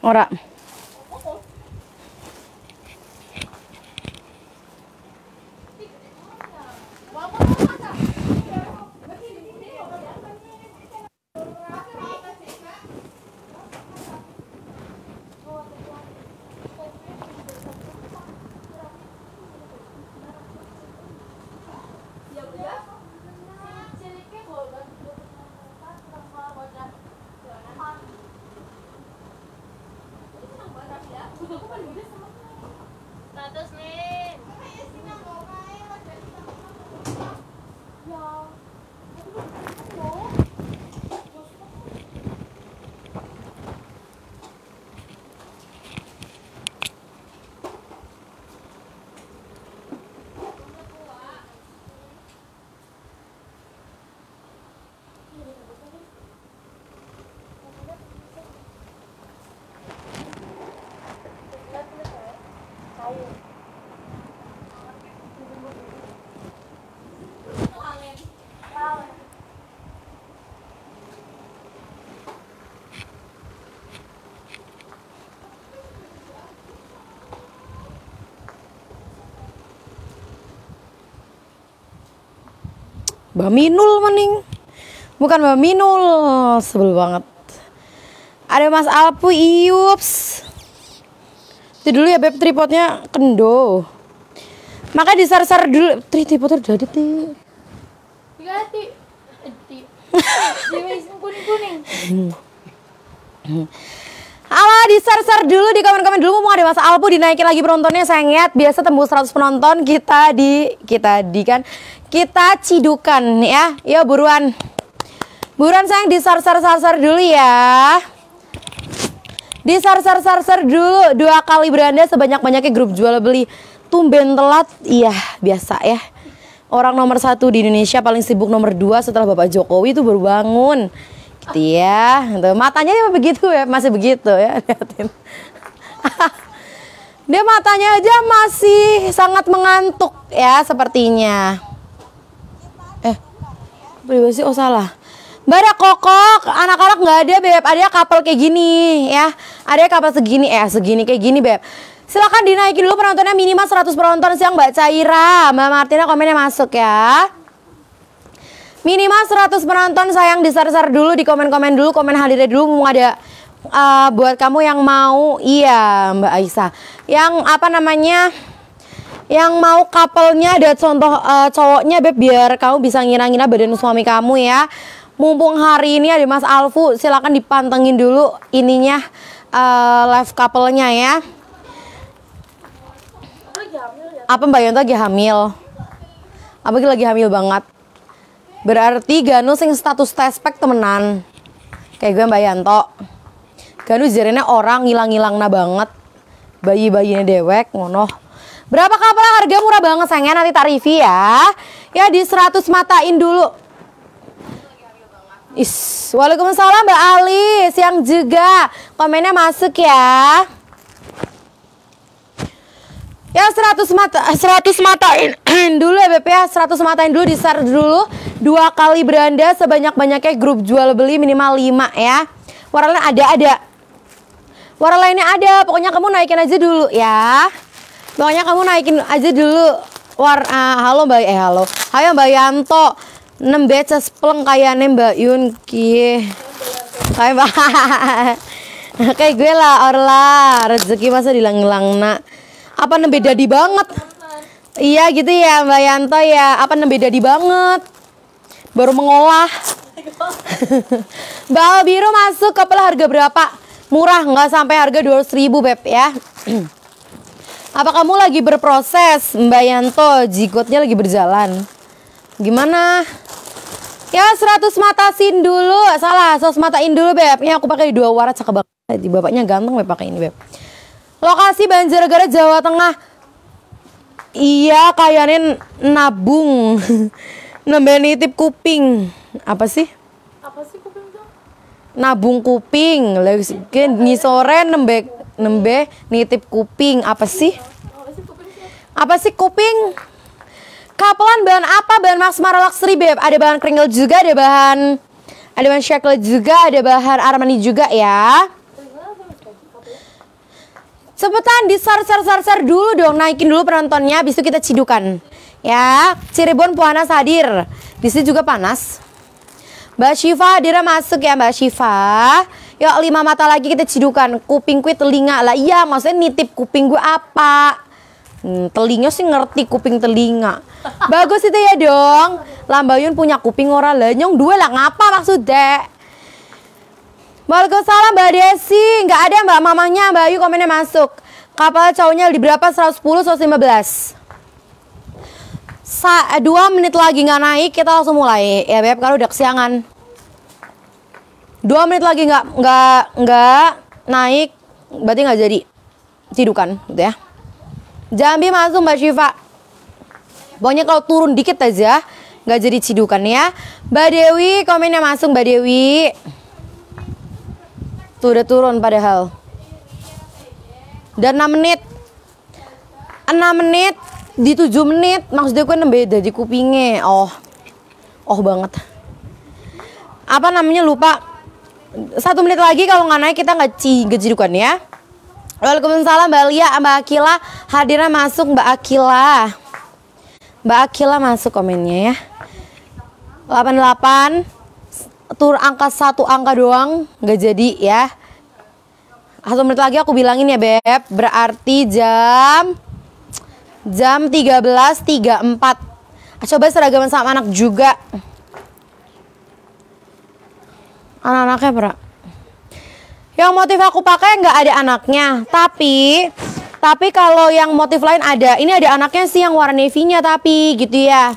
Ora. Mbak Minul mending. Bukan Mbak Minul, sebel banget. Ada Mas Alpu, Iups. Itu dulu ya Beb, tripodnya kendo. Maka disar-sar dulu. Tripodnya udah ada, Ti. Ganti. Kuning-kuning. Halo, disar-sar dulu di komen-komen dulu. Mau ada Mas Alpu dinaikin lagi penontonnya, sayang. Biasa tembus 100 penonton, kita cidukan ya. Ya buruan. Buruan sayang, disar-sar dulu ya. Disar-sar dulu. 2 kali beranda sebanyak-banyaknya grup jual beli. Tumben telat. Iya, biasa ya. Orang nomor 1 di Indonesia, paling sibuk nomor 2 setelah Bapak Jokowi itu baru bangun. Gitu ya. Tuh, matanya begitu ya, masih begitu ya. Lihatin. Dia matanya aja masih sangat mengantuk ya sepertinya. Privasi, oh salah. Mbak ada kokok, anak-anak nggak ada Beb, ada kapal kayak gini ya. Ada kapal segini kayak gini Beb. Silakan dinaikin dulu penontonnya, minimal 100 penonton siang Mbak Caira. Mbak Martina komennya masuk ya. Minimal 100 penonton sayang, disar-sar dulu, di komen-komen dulu, komen hadirnya dulu. Mau ada buat kamu yang mau, iya Mbak Aisyah, yang apa namanya, yang mau couple-nya ada contoh cowoknya Beb, biar kamu bisa ngira-ngira badan suami kamu ya. Mumpung hari ini ada Mas Alfu, silakan dipantengin dulu ininya live couple-nya ya. Apa Mbak Yonta lagi hamil? Apa lagi hamil banget? Berarti Ganu sing status tespek temenan. Kayak gue Mbak Yanto. Ganu jarene orang ngilang-ngilangna banget. Bayi-bayinya dewek ngono. Berapa kapal harga murah banget sayangnya, nanti tarifi ya. Ya di 100 matain dulu. Waalaikumsalam Mbak Ali, siang juga. Komennya masuk ya. Ya 100 matain dulu ya Beb ya. 100 matain dulu, disar dulu. 2 kali beranda sebanyak-banyaknya, grup jual beli minimal 5 ya. Warna ada. Warna lainnya ada. Pokoknya kamu naikin aja dulu ya. Pokoknya kamu naikin aja dulu. Halo Mbak, halo. Hayo Mbak Yanto. 6 beces pleng kayaknya Mbak Yunki. Kayak Mbak. Kayak gue lah Orla. Rezeki masa dilang-lang nak. Apa nembe dadi banget? Iya gitu ya Mbak Yanto ya. Apa nembe dadi banget? Baru mengolah. Mbak Biru masuk, kapal harga berapa? Murah, nggak sampai harga 200.000 Beb ya. Apa kamu lagi berproses Mbak Yanto? Jigotnya lagi berjalan. Gimana? Ya 100 matasin dulu. Salah, 100 matain dulu Beb. Ya aku pakai 2 warat cakep banget. Bapaknya ganteng Beb, pakai ini Beb. Lokasi Banjarnegara Jawa Tengah. Iya kayaknya nabung. Nambah nitip kuping. Apa sih? Apa sih kuping tuh? Nabung kuping. Lagi ngisore nembe nitip kuping. Apa sih? Apa sih kuping? Kapelan bahan apa? Bahan Maxmara Luxury Beb. Ada bahan kringle juga, ada bahan shackle juga, ada bahan Armani juga ya. Cepetan di share dulu dong, naikin dulu penontonnya, habis itu kita cidukan. Ya, Cirebon Puanas hadir. Di sini juga panas. Mbak Syifa hadir masuk ya Mbak Syifa. Yuk 5 mata lagi kita cidukan. Kuping gue telinga lah. Iya, maksudnya nitip kuping gue apa? Telinga sih ngerti kuping telinga. Bagus itu ya dong. Lambayun punya kuping ora lah. Nyong dua lah ngapa maksudnya? Waalaikumsalam Mbak Desi. Nggak ada Mbak mamanya Mbak Ayu komennya masuk. Kapal cowoknya di berapa? 110, 115. 2 menit lagi nggak naik, kita langsung mulai ya Beb, kalau udah kesiangan. 2 menit lagi nggak naik, berarti nggak jadi cidukan gitu ya. Jambi masuk Mbak Syifa. Pokoknya kalau turun dikit aja nggak jadi cidukan ya. Mbak Dewi komennya masuk Mbak Dewi. Tuh udah turun padahal. Dan 6 menit. 6 menit di 7 menit. Maksudnya gue beda di kupingnya. Oh banget. Apa namanya lupa. 1 menit lagi kalau nggak naik kita nggak cidukan ya. Waalaikumsalam Mbak Lia, Mbak Akila hadirnya masuk Mbak Akila. Mbak Akila masuk komennya ya. 88. Tur angka 1 angka doang nggak jadi ya. 1 menit lagi aku bilangin ya Beb. Berarti jam 13.34. Coba seragaman sama anak juga. Anak-anaknya pernah. Yang motif aku pakai nggak ada anaknya. Tapi kalau yang motif lain ada. Ini ada anaknya sih yang warna navy-nya tapi gitu ya.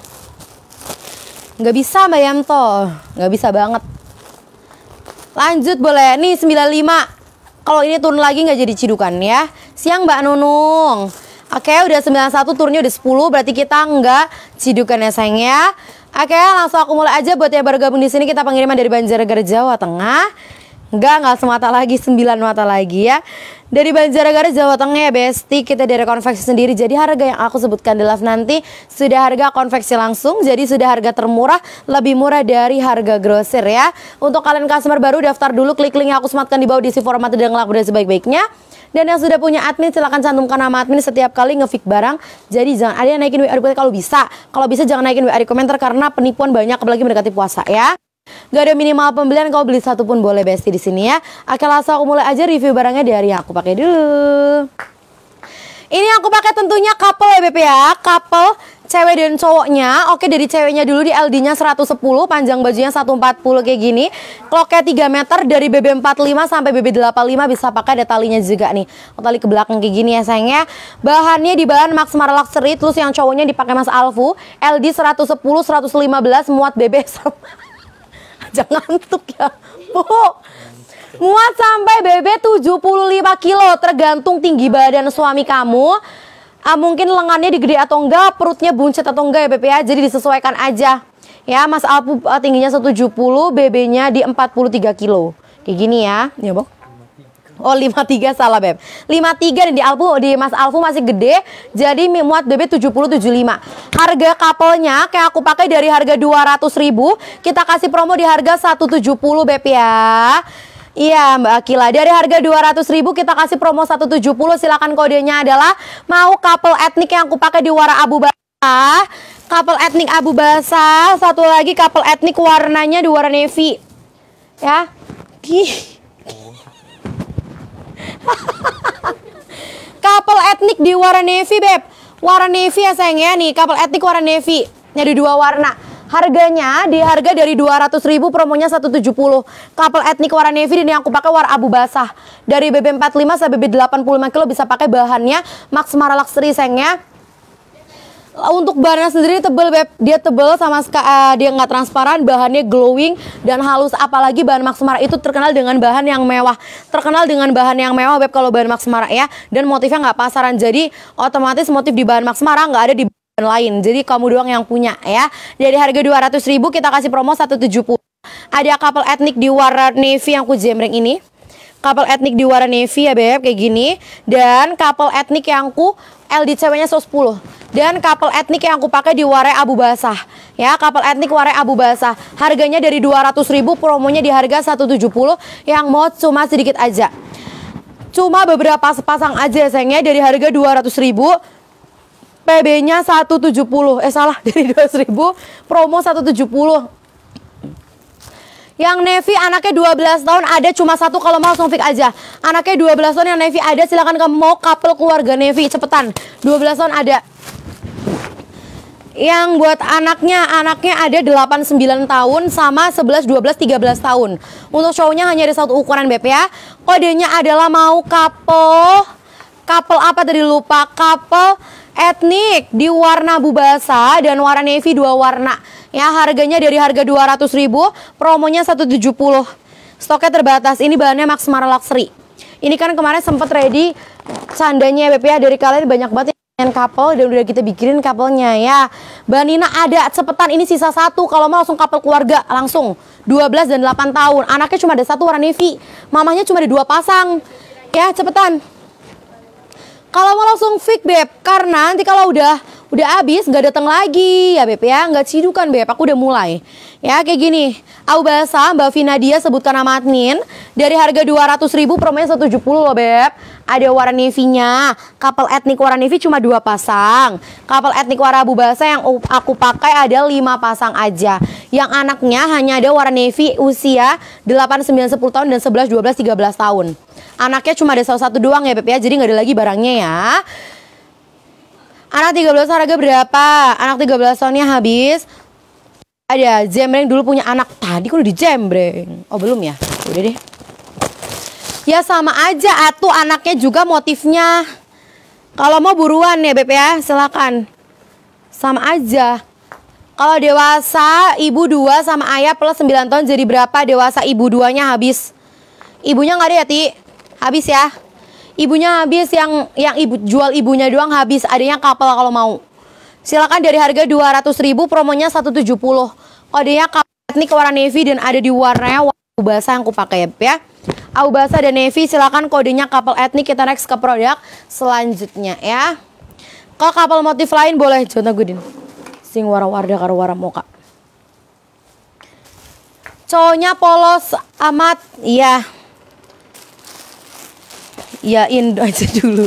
Nggak bisa Mbak Yanto, nggak bisa banget. Lanjut boleh, nih 95. Kalau ini turun lagi nggak jadi cidukan ya. Siang Mbak Nunung. Oke, udah 91, turunnya udah 10, berarti kita nggak cidukan ya sayang ya. Oke, langsung aku mulai aja buat yang baru gabung di sini. Kita pengiriman dari Banjarnegara Jawa Tengah. Nggak semata lagi, 9 mata lagi ya. Dari Banjarnegara Jawa Tengah ya Besti. Kita dari konveksi sendiri. Jadi harga yang aku sebutkan di live nanti sudah harga konveksi langsung. Jadi sudah harga termurah, lebih murah dari harga grosir ya. Untuk kalian customer baru daftar dulu, klik link yang aku sematkan di bawah, diisi format dan laku sebaik-baiknya. Dan yang sudah punya admin silahkan cantumkan nama admin setiap kali nge-fix barang. Jadi jangan ada yang naikin WA di komentar kalau bisa. Kalau bisa jangan naikin WA di komentar karena penipuan banyak apalagi mendekati puasa ya. Gak ada minimal pembelian, kalau beli 1 pun boleh Besti di sini ya. Oke, langsung aku mulai aja review barangnya dari yang aku pakai dulu. Ini aku pakai tentunya couple ya Beb ya. Couple cewek dan cowoknya. Oke, dari ceweknya dulu di LD-nya 110, panjang bajunya 140 kayak gini. Kloknya 3 meter dari BB45 sampai BB85 bisa pakai, ada talinya juga nih. Tali ke belakang kayak gini ya sayangnya. Bahannya di bahan Max Mara Luxury, terus yang cowoknya dipakai Mas Alfu. LD 110, 115 muat BB sama. Jangan ngantuk ya Bu. Muat sampai BB 75 kilo, tergantung tinggi badan suami kamu. Mungkin lengannya digede atau enggak, perutnya buncit atau enggak ya Beb ya. Jadi disesuaikan aja. Ya, Mas Alfu tingginya 170, BB-nya di 43 kilo. Kayak gini ya. Ya, Bu. Oh 53 salah Beb. 53 dan di Mas Alfu masih gede. Jadi muat BB 70-75. Harga couple-nya kayak aku pakai dari harga 200.000, kita kasih promo di harga 170 Beb ya. Iya Mbak Akila, dari harga 200.000 kita kasih promo 170. Silakan kodenya adalah mau couple etnik yang aku pakai di warna abu basah. Couple etnik abu basah. Satu lagi couple etnik warnanya di warna navy. Ya. Couple etnik di warna navy Beb. Warna navy ya sayang ya. Nih couple etnik warna navy. Ini ada 2 warna. Harganya di harga dari 200.000, promonya 170. Couple etnik warna navy dan yang aku pakai warna abu basah. Dari BB45 sampai BB85 kilo bisa pakai, bahannya Max Mara Luxury sayangnya. Untuk bahannya sendiri tebel Beb, dia tebel sama dia nggak transparan, bahannya glowing dan halus. Apalagi bahan Max Mara itu terkenal dengan bahan yang mewah. Terkenal dengan bahan yang mewah Beb kalau bahan Max Mara ya. Dan motifnya nggak pasaran, jadi otomatis motif di bahan Max Mara nggak ada di lain, jadi kamu doang yang punya ya. Dari harga 200.000 kita kasih promo 170. Ada couple etnik di warna navy yang ku jembreng ini. Couple etnik di warna navy ya Beb, kayak gini. Dan couple etnik yang ku LD ceweknya 110. Dan couple etnik yang aku pakai di warna abu basah. Ya, couple etnik warna abu basah. Harganya dari 200.000, promonya di harga 170. Yang mau cuma sedikit aja. Cuma beberapa sepasang aja sayangnya, dari harga 200.000. PB-nya 170. Salah, dari 200.000 promo 170. Yang navy anaknya 12 tahun ada cuma satu, kalau mau langsung fix aja. Anaknya 12 tahun yang navy ada, silakan kamu mau couple keluarga navy, cepetan. 12 tahun ada. Yang buat anaknya ada 8-9 tahun sama 11, 12, 13 tahun. Untuk cowoknya hanya ada satu ukuran beb ya. Kodenya adalah mau couple apa tadi lupa, couple etnik di warna abu basa dan warna navy 2 warna. Ya, harganya dari harga 200.000, promonya 170. Stoknya terbatas. Ini bahannya Max Mara Luxury. Ini kan kemarin sempat ready sandanya beb ya, dari kalian banyak banget yang couple dan udah kita bikinin couple-nya ya. Banina ada, cepetan, ini sisa satu. Kalau mau langsung couple keluarga, langsung 12 dan 8 tahun. Anaknya cuma ada satu warna navy, mamahnya cuma ada 2 pasang. Ya, cepetan. Kalau mau langsung fix beb, karena nanti kalau udah habis nggak datang lagi ya beb ya, nggak cidukan beb. Aku udah mulai ya kayak gini. Abu basa Mbak Vina dia sebutkan nama admin, dari harga 200.000 promonya 170 loh beb. Ada warna navy-nya, couple etnik warna navy cuma 2 pasang. Couple etnik warna abu basa yang aku pakai ada 5 pasang aja. Yang anaknya hanya ada warna navy usia 8, 9, 10 tahun dan 11, 12, 13 tahun. Anaknya cuma ada salah satu doang ya beb ya, jadi nggak ada lagi barangnya ya. Anak 13 harga berapa? Anak 13 tahunnya habis. Ada jembreng dulu punya anak. Tadi kok udah di jembreng. Oh belum ya? Udah deh. Ya sama aja atuh, anaknya juga motifnya. Kalau mau buruan ya beb ya, silakan. Sama aja. Kalau dewasa ibu 2 sama ayah plus 9 tahun jadi berapa? Dewasa ibu 2-nya habis. Ibunya nggak ada ya Ti? Habis ya. Ibunya habis, yang ibu jual ibunya doang habis. Adanya couple kalau mau. Silakan dari harga 200.000, promonya 170. Kodenya couple etnik warna navy dan ada di warnanya abu basa yang aku pakai ya. Abu basa dan navy, silakan kodenya couple etnik. Kita next ke produk selanjutnya ya. Kalau couple motif lain boleh contoh Gudin. Sing warna-warna karo warna moka. Cowoknya polos amat, iya. Yain aja dulu.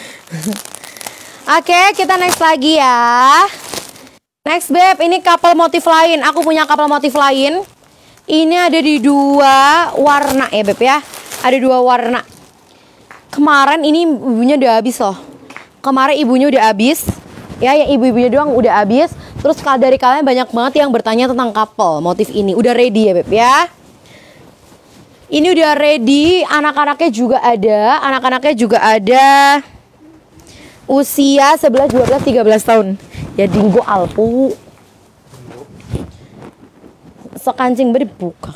Oke, kita next lagi ya. Next beb, ini couple motif lain. Aku punya couple motif lain. Ini ada di 2 warna ya beb ya. Ada 2 warna. Kemarin ini ibunya udah habis loh. Kemarin ibunya udah habis. Ya, yang ibu-ibunya doang udah habis. Terus dari kalian banyak banget yang bertanya tentang couple motif ini. Udah ready ya beb ya. Ini udah ready, anak-anaknya juga ada. Anak-anaknya juga ada usia 11, 12, 13 tahun. Ya dinggo alpu. Sekancing berbuka.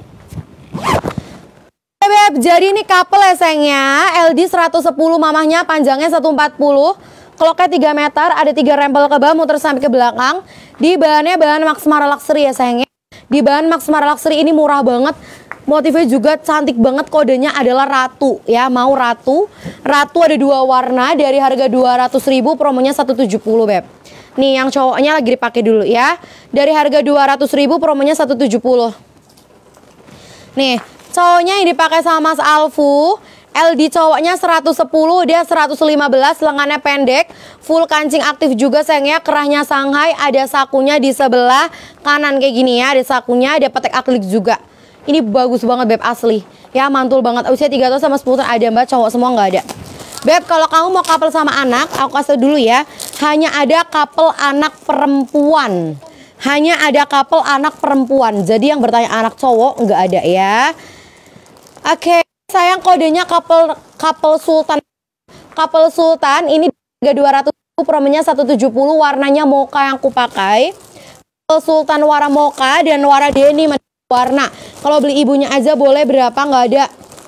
Beb, jadi ini couple ya sayangnya. LD 110, mamahnya panjangnya 140. Keloknya 3 meter, ada 3 rempel ke bawah, muter sampai ke belakang. Di bahannya bahan Max Mara Luxury ya sayangnya. Di bahan Max Mara Luxury ini murah banget. Motifnya juga cantik banget, kodenya adalah ratu ya, mau ratu. Ratu ada 2 warna, dari harga 200.000, promonya 170 beb. Nih yang cowoknya lagi dipakai dulu ya. Dari harga 200.000, promonya 170. Nih, cowoknya yang dipakai sama Mas Alfu. LD cowoknya 110, dia 115, lengannya pendek, full kancing aktif juga sayangnya, kerahnya Shanghai, ada sakunya di sebelah kanan kayak gini ya, ada sakunya, ada petek akrilik juga. Ini bagus banget beb, asli ya, mantul banget. Usia 3 tahun sama 10 tahun ada mbak, cowok semua nggak ada. Beb, kalau kamu mau couple sama anak, aku kasih dulu ya, hanya ada couple anak perempuan. Hanya ada couple anak perempuan. Jadi yang bertanya anak cowok nggak ada ya. Oke, sayang kodenya couple sultan. Couple sultan ini harga 200, promonya 170, warnanya mocha yang aku pakai. Couple sultan warna mocha dan warna denim warna. Kalau beli ibunya aja boleh berapa, nggak ada.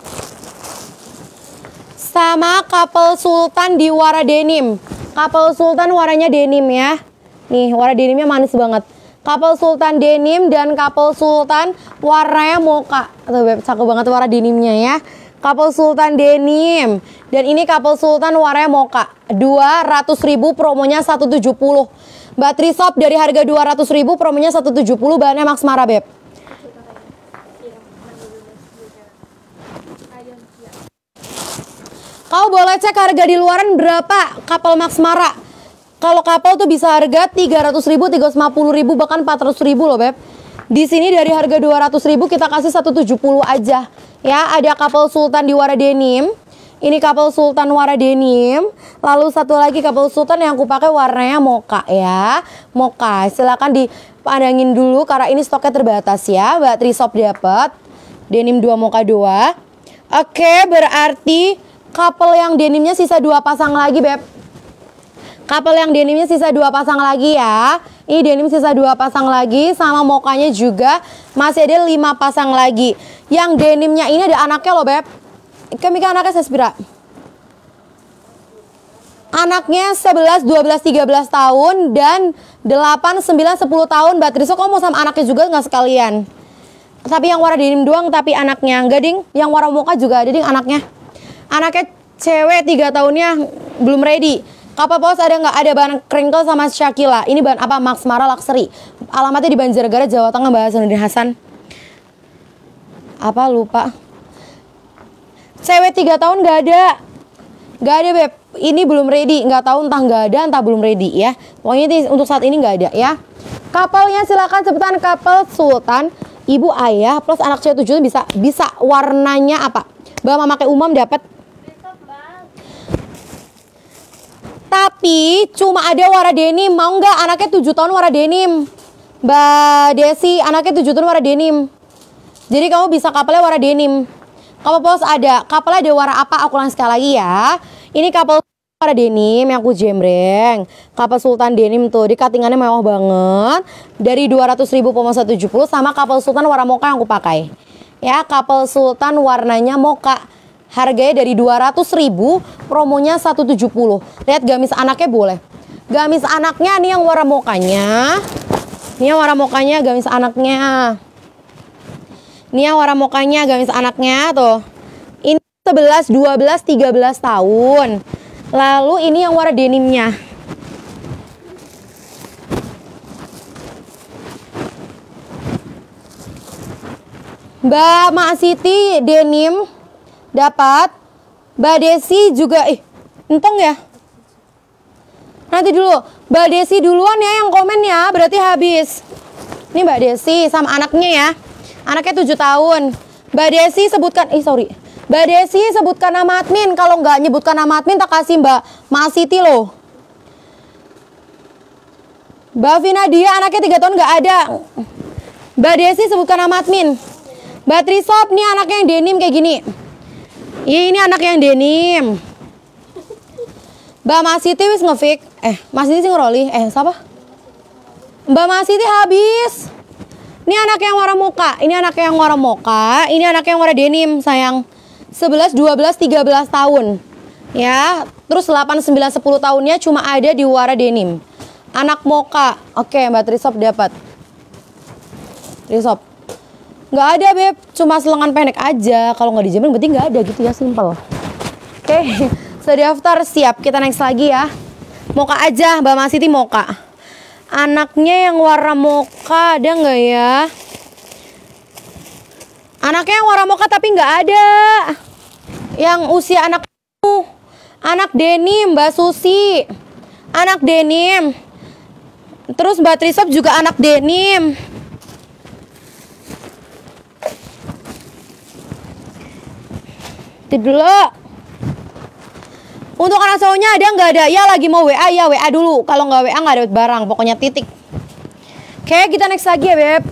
Sama couple sultan di warna denim. Couple sultan warnanya denim ya. Nih warna denimnya manis banget. Couple sultan denim dan couple sultan warnanya mocha. Tuh beb, cakep banget warna denimnya ya. Couple sultan denim. Dan ini couple sultan warnanya mocha. 200.000, promonya 170. Mbak Trisop dari harga 200.000, promonya 170, bahannya Max Mara beb. Kau boleh cek harga di luaran berapa kapal Max Mara. Kalau kapal tuh bisa harga 300.000, 350.000, bahkan 400.000 loh Beb. Di sini dari harga 200.000 kita kasih 170 aja. Ya, ada kapal Sultan di warna denim. Ini kapal Sultan warna denim. Lalu satu lagi kapal Sultan yang aku pakai warnanya mocha ya. Mocha. Silakan dipandangin dulu karena ini stoknya terbatas ya. Mbak Trisop dapat denim 2 mocha 2. Oke, berarti couple yang denimnya sisa 2 pasang lagi, Beb. Couple yang denimnya sisa 2 pasang lagi ya. Ini denim sisa 2 pasang lagi. Sama mokanya juga masih ada 5 pasang lagi. Yang denimnya ini ada anaknya loh, Beb. Kemika anaknya Sespira. Anaknya 11, 12, 13 tahun. Dan 8, 9, 10 tahun. Mbak Triso, kamu mau sama anaknya juga nggak sekalian? Tapi yang warna denim doang, tapi anaknya enggak ding. Yang warna mocha juga ada ding anaknya. Anaknya cewek 3 tahunnya belum ready. Kapal paus ada nggak? Ada bahan crinkle sama Shakila. Ini bahan apa? Max Mara Luxury. Alamatnya di Banjarnegara, Jawa Tengah, Mbak Hasanuddin Hasan. Apa lupa? Cewek 3 tahun nggak ada. Nggak ada, Beb. Ini belum ready. Nggak tahu entah nggak ada, entah belum ready ya. Pokoknya untuk saat ini nggak ada ya. Kapalnya silakan cepetan, kapal Sultan. Ibu ayah plus anak cewek 7 bisa warnanya apa? Mbak Mama pakai umum dapat. Tapi cuma ada warna denim. Mau nggak anaknya 7 tahun warna denim? Mbak Desi anaknya 7 tahun warna denim. Jadi kamu bisa kapalnya warna denim. Kapal pos ada. Kapalnya ada warna apa? Aku ulang sekali lagi ya. Ini kapal warna denim yang aku jembreng. Kapal Sultan denim tuh. Di cuttingannya mewah banget. Dari 200.000 pomo 170 sama kapal Sultan warna mocha yang aku pakai. Ya, kapal Sultan warnanya mocha. Harganya dari 200.000, promonya 170. Lihat gamis anaknya boleh. Gamis anaknya nih yang warna mokanya. Ini yang warna mokanya gamis anaknya. Ini yang warna mokanya gamis anaknya tuh. Ini 11, 12, 13 tahun. Lalu ini yang warna denimnya. Mbak Mak Siti denim dapat. Mbak Desi juga entong ya. Nanti dulu Mbak Desi duluan ya yang komen ya. Berarti habis. Ini Mbak Desi sama anaknya ya. Anaknya 7 tahun. Mbak Desi sebutkan Mbak Desi sebutkan nama admin. Kalau nggak nyebutkan nama admin tak kasih Mbak Mak Siti loh. Mbak Vina dia anaknya 3 tahun nggak ada. Mbak Desi sebutkan nama admin. Mbak Trisop nih anaknya yang denim kayak gini. Ini anak yang denim. Mbak Masiti wis ngefik. Masiti ngeroli. Siapa? Mbak Masiti habis. Ini anak yang warna mocha. Ini anak yang warna mocha. Ini anak yang warna denim, sayang. 11, 12, 13 tahun. Ya, terus 8, 9, 10 tahunnya cuma ada di warna denim. Anak mocha. Oke, Mbak Trisop dapat. Trisop. Nggak ada, Beb. Cuma selengan pendek aja. Kalau nggak dijembreng berarti nggak ada gitu ya, simple. Oke, sudah daftar, siap. Kita next lagi ya. Mocha aja, Mbak Masiti mocha. Anaknya yang warna mocha ada nggak ya? Anaknya yang warna mocha tapi nggak ada. Yang usia anak denim, Mbak Susi. Anak denim. Terus Mbak Trisop juga anak denim. Dulu. Untuk anak cowoknya ada nggak ada? Ya lagi mau WA ya WA dulu. Kalau nggak WA nggak dapat barang. Pokoknya titik. Oke, kita next lagi ya, Beb.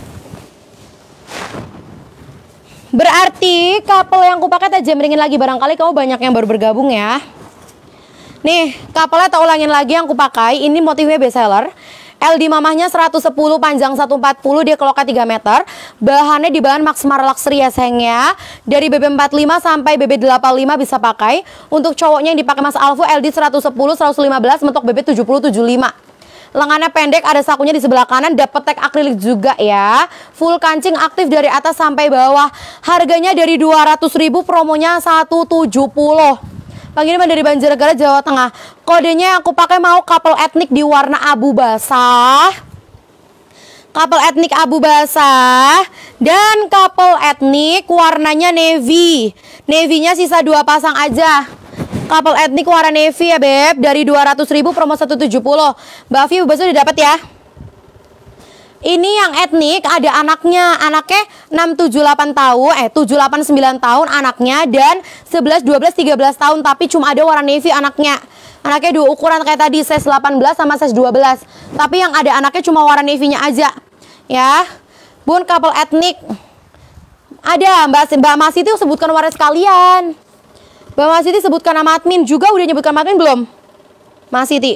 Berarti couple yang aku pakai tak jemringin lagi. Barangkali kamu banyak yang baru bergabung ya. Nih, couple-nya tak ulangin lagi yang aku pakai. Ini motifnya best seller. LD mamahnya 110, panjang 140, dia keloknya 3 meter. Bahannya di bahan Max Mara Luxury ya sayangnya. Dari BB45 sampai BB85 bisa pakai. Untuk cowoknya yang dipakai Mas Alfu LD 110, 115, mentok BB70, 75. Lengannya pendek, ada sakunya di sebelah kanan, dapat tag akrilik juga ya. Full kancing aktif dari atas sampai bawah. Harganya dari 200.000, promonya 170. Pengiriman dari Banjarnegara, Jawa Tengah. Kodenya aku pakai mau couple etnik di warna abu basah. Couple etnik abu basah. Dan couple etnik warnanya navy. Navy-nya sisa 2 pasang aja. Couple etnik warna navy ya beb. Dari 200.000 promo 170. Mbak Afi Bubaso udah dapat ya. Ini yang etnik ada anaknya. Anaknya 6, 7, 8 tahun 7, 8, 9 tahun anaknya. Dan 11, 12, 13 tahun. Tapi cuma ada warna navy anaknya. Anaknya dua ukuran kayak tadi, size 18 sama size 12. Tapi yang ada anaknya cuma warna navy-nya aja. Ya Bun, couple etnik ada Mbak Masiti sebutkan warna sekalian. Mbak Masiti sebutkan nama admin juga. Udah nyebutkan nama admin belum? Masiti.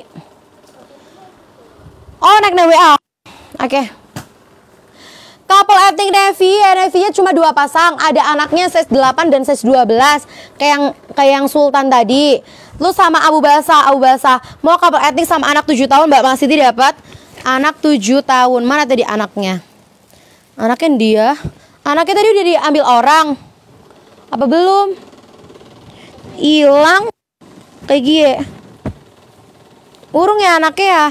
Oh, naik WA. Oke. Couple etnik navy, navy-nya cuma 2 pasang. Ada anaknya size 8 dan size 12. Kayak yang Sultan tadi. Lu sama Abu Basa. Mau couple etnik sama anak 7 tahun Mbak Masiti dapat. Anak 7 tahun. Mana tadi anaknya? Anaknya dia. Anaknya tadi udah diambil orang. Apa belum? Hilang. Kayak gini. Urung ya anaknya ya.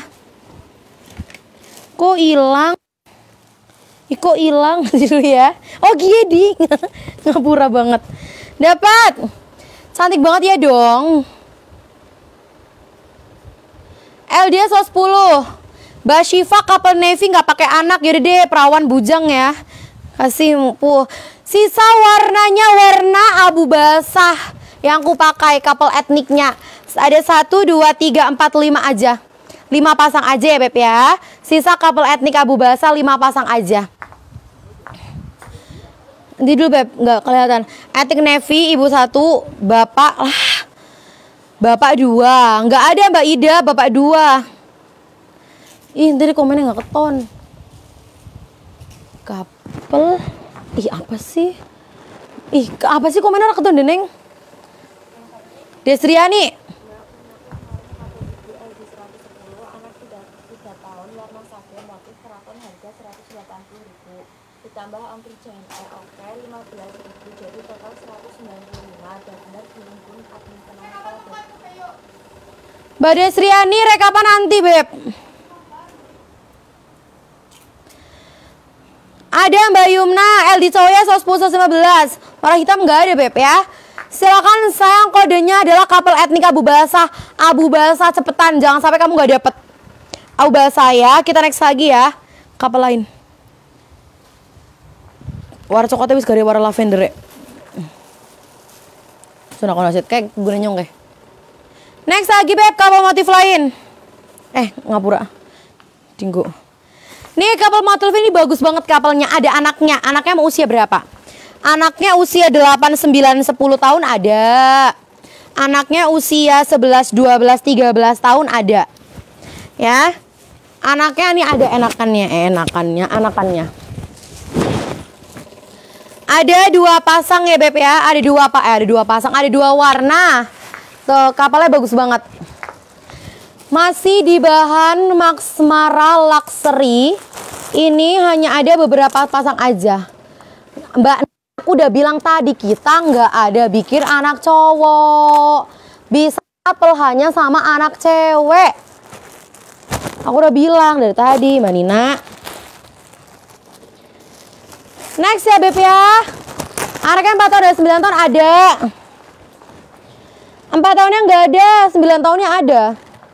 Kok hilang? Kok hilang dulu ya? Oh gini. Ngapura banget. Dapat. Cantik banget ya dong. LD 110. Mbak Syifa couple navy nggak pakai anak. Yaudah deh perawan bujang ya. Kasih sisa warnanya warna abu basah yang aku pakai couple etniknya. Ada 1, 2, 3, 4, 5 aja. 5 pasang aja ya beb ya. Sisa couple etnik abu basah 5 pasang aja. Nanti dulu beb, nggak kelihatan. Etnik navy ibu 1, bapak lah. Bapak 2. Nggak ada Mbak Ida, bapak 2. Ih, tadi komennya nggak keton. Couple. Ih, apa sih? Ih, apa sih komennya keton deneng? Desriani. Ditambah ampli JNE oke 15.000 jadi total 195 dan benar dihimpun admin tenang kalau Mbak Desriani rekapan nanti beb. Ada Mbak Yumna LD Coya 110-115. Warna hitam nggak ada beb ya. Silakan sayang, kodenya adalah couple etnik abu basah. Abu basah cepetan, jangan sampai kamu nggak dapet abu basah ya. Kita next lagi ya. Couple lain. Warna coklatnya bisa dari warna lavender ya. Sudah kalau nasit kayak gue nyong kayak. Next lagi beb, couple motif lain. Ngapura. Tinggu. Nih couple motif ini bagus banget couple-nya. Ada anaknya. Anaknya mau usia berapa? Anaknya usia 8, 9, 10 tahun ada. Anaknya usia 11, 12, 13 tahun ada. Ya. Anaknya nih ada anakannya. Ada 2 pasang ya beb ya. Ada 2 pasang, ada 2 warna. Tuh, kapalnya bagus banget. Masih di bahan Max Mara Luxury. Ini hanya ada beberapa pasang aja. Mbak, aku udah bilang tadi kita nggak ada bikin anak cowok. Bisa couple hanya sama anak cewek. Aku udah bilang dari tadi, Mbak Nina. Next ya beb ya. Anaknya 4 tahun dan 9 tahun ada. 4 tahunnya nggak ada, 9 tahunnya ada.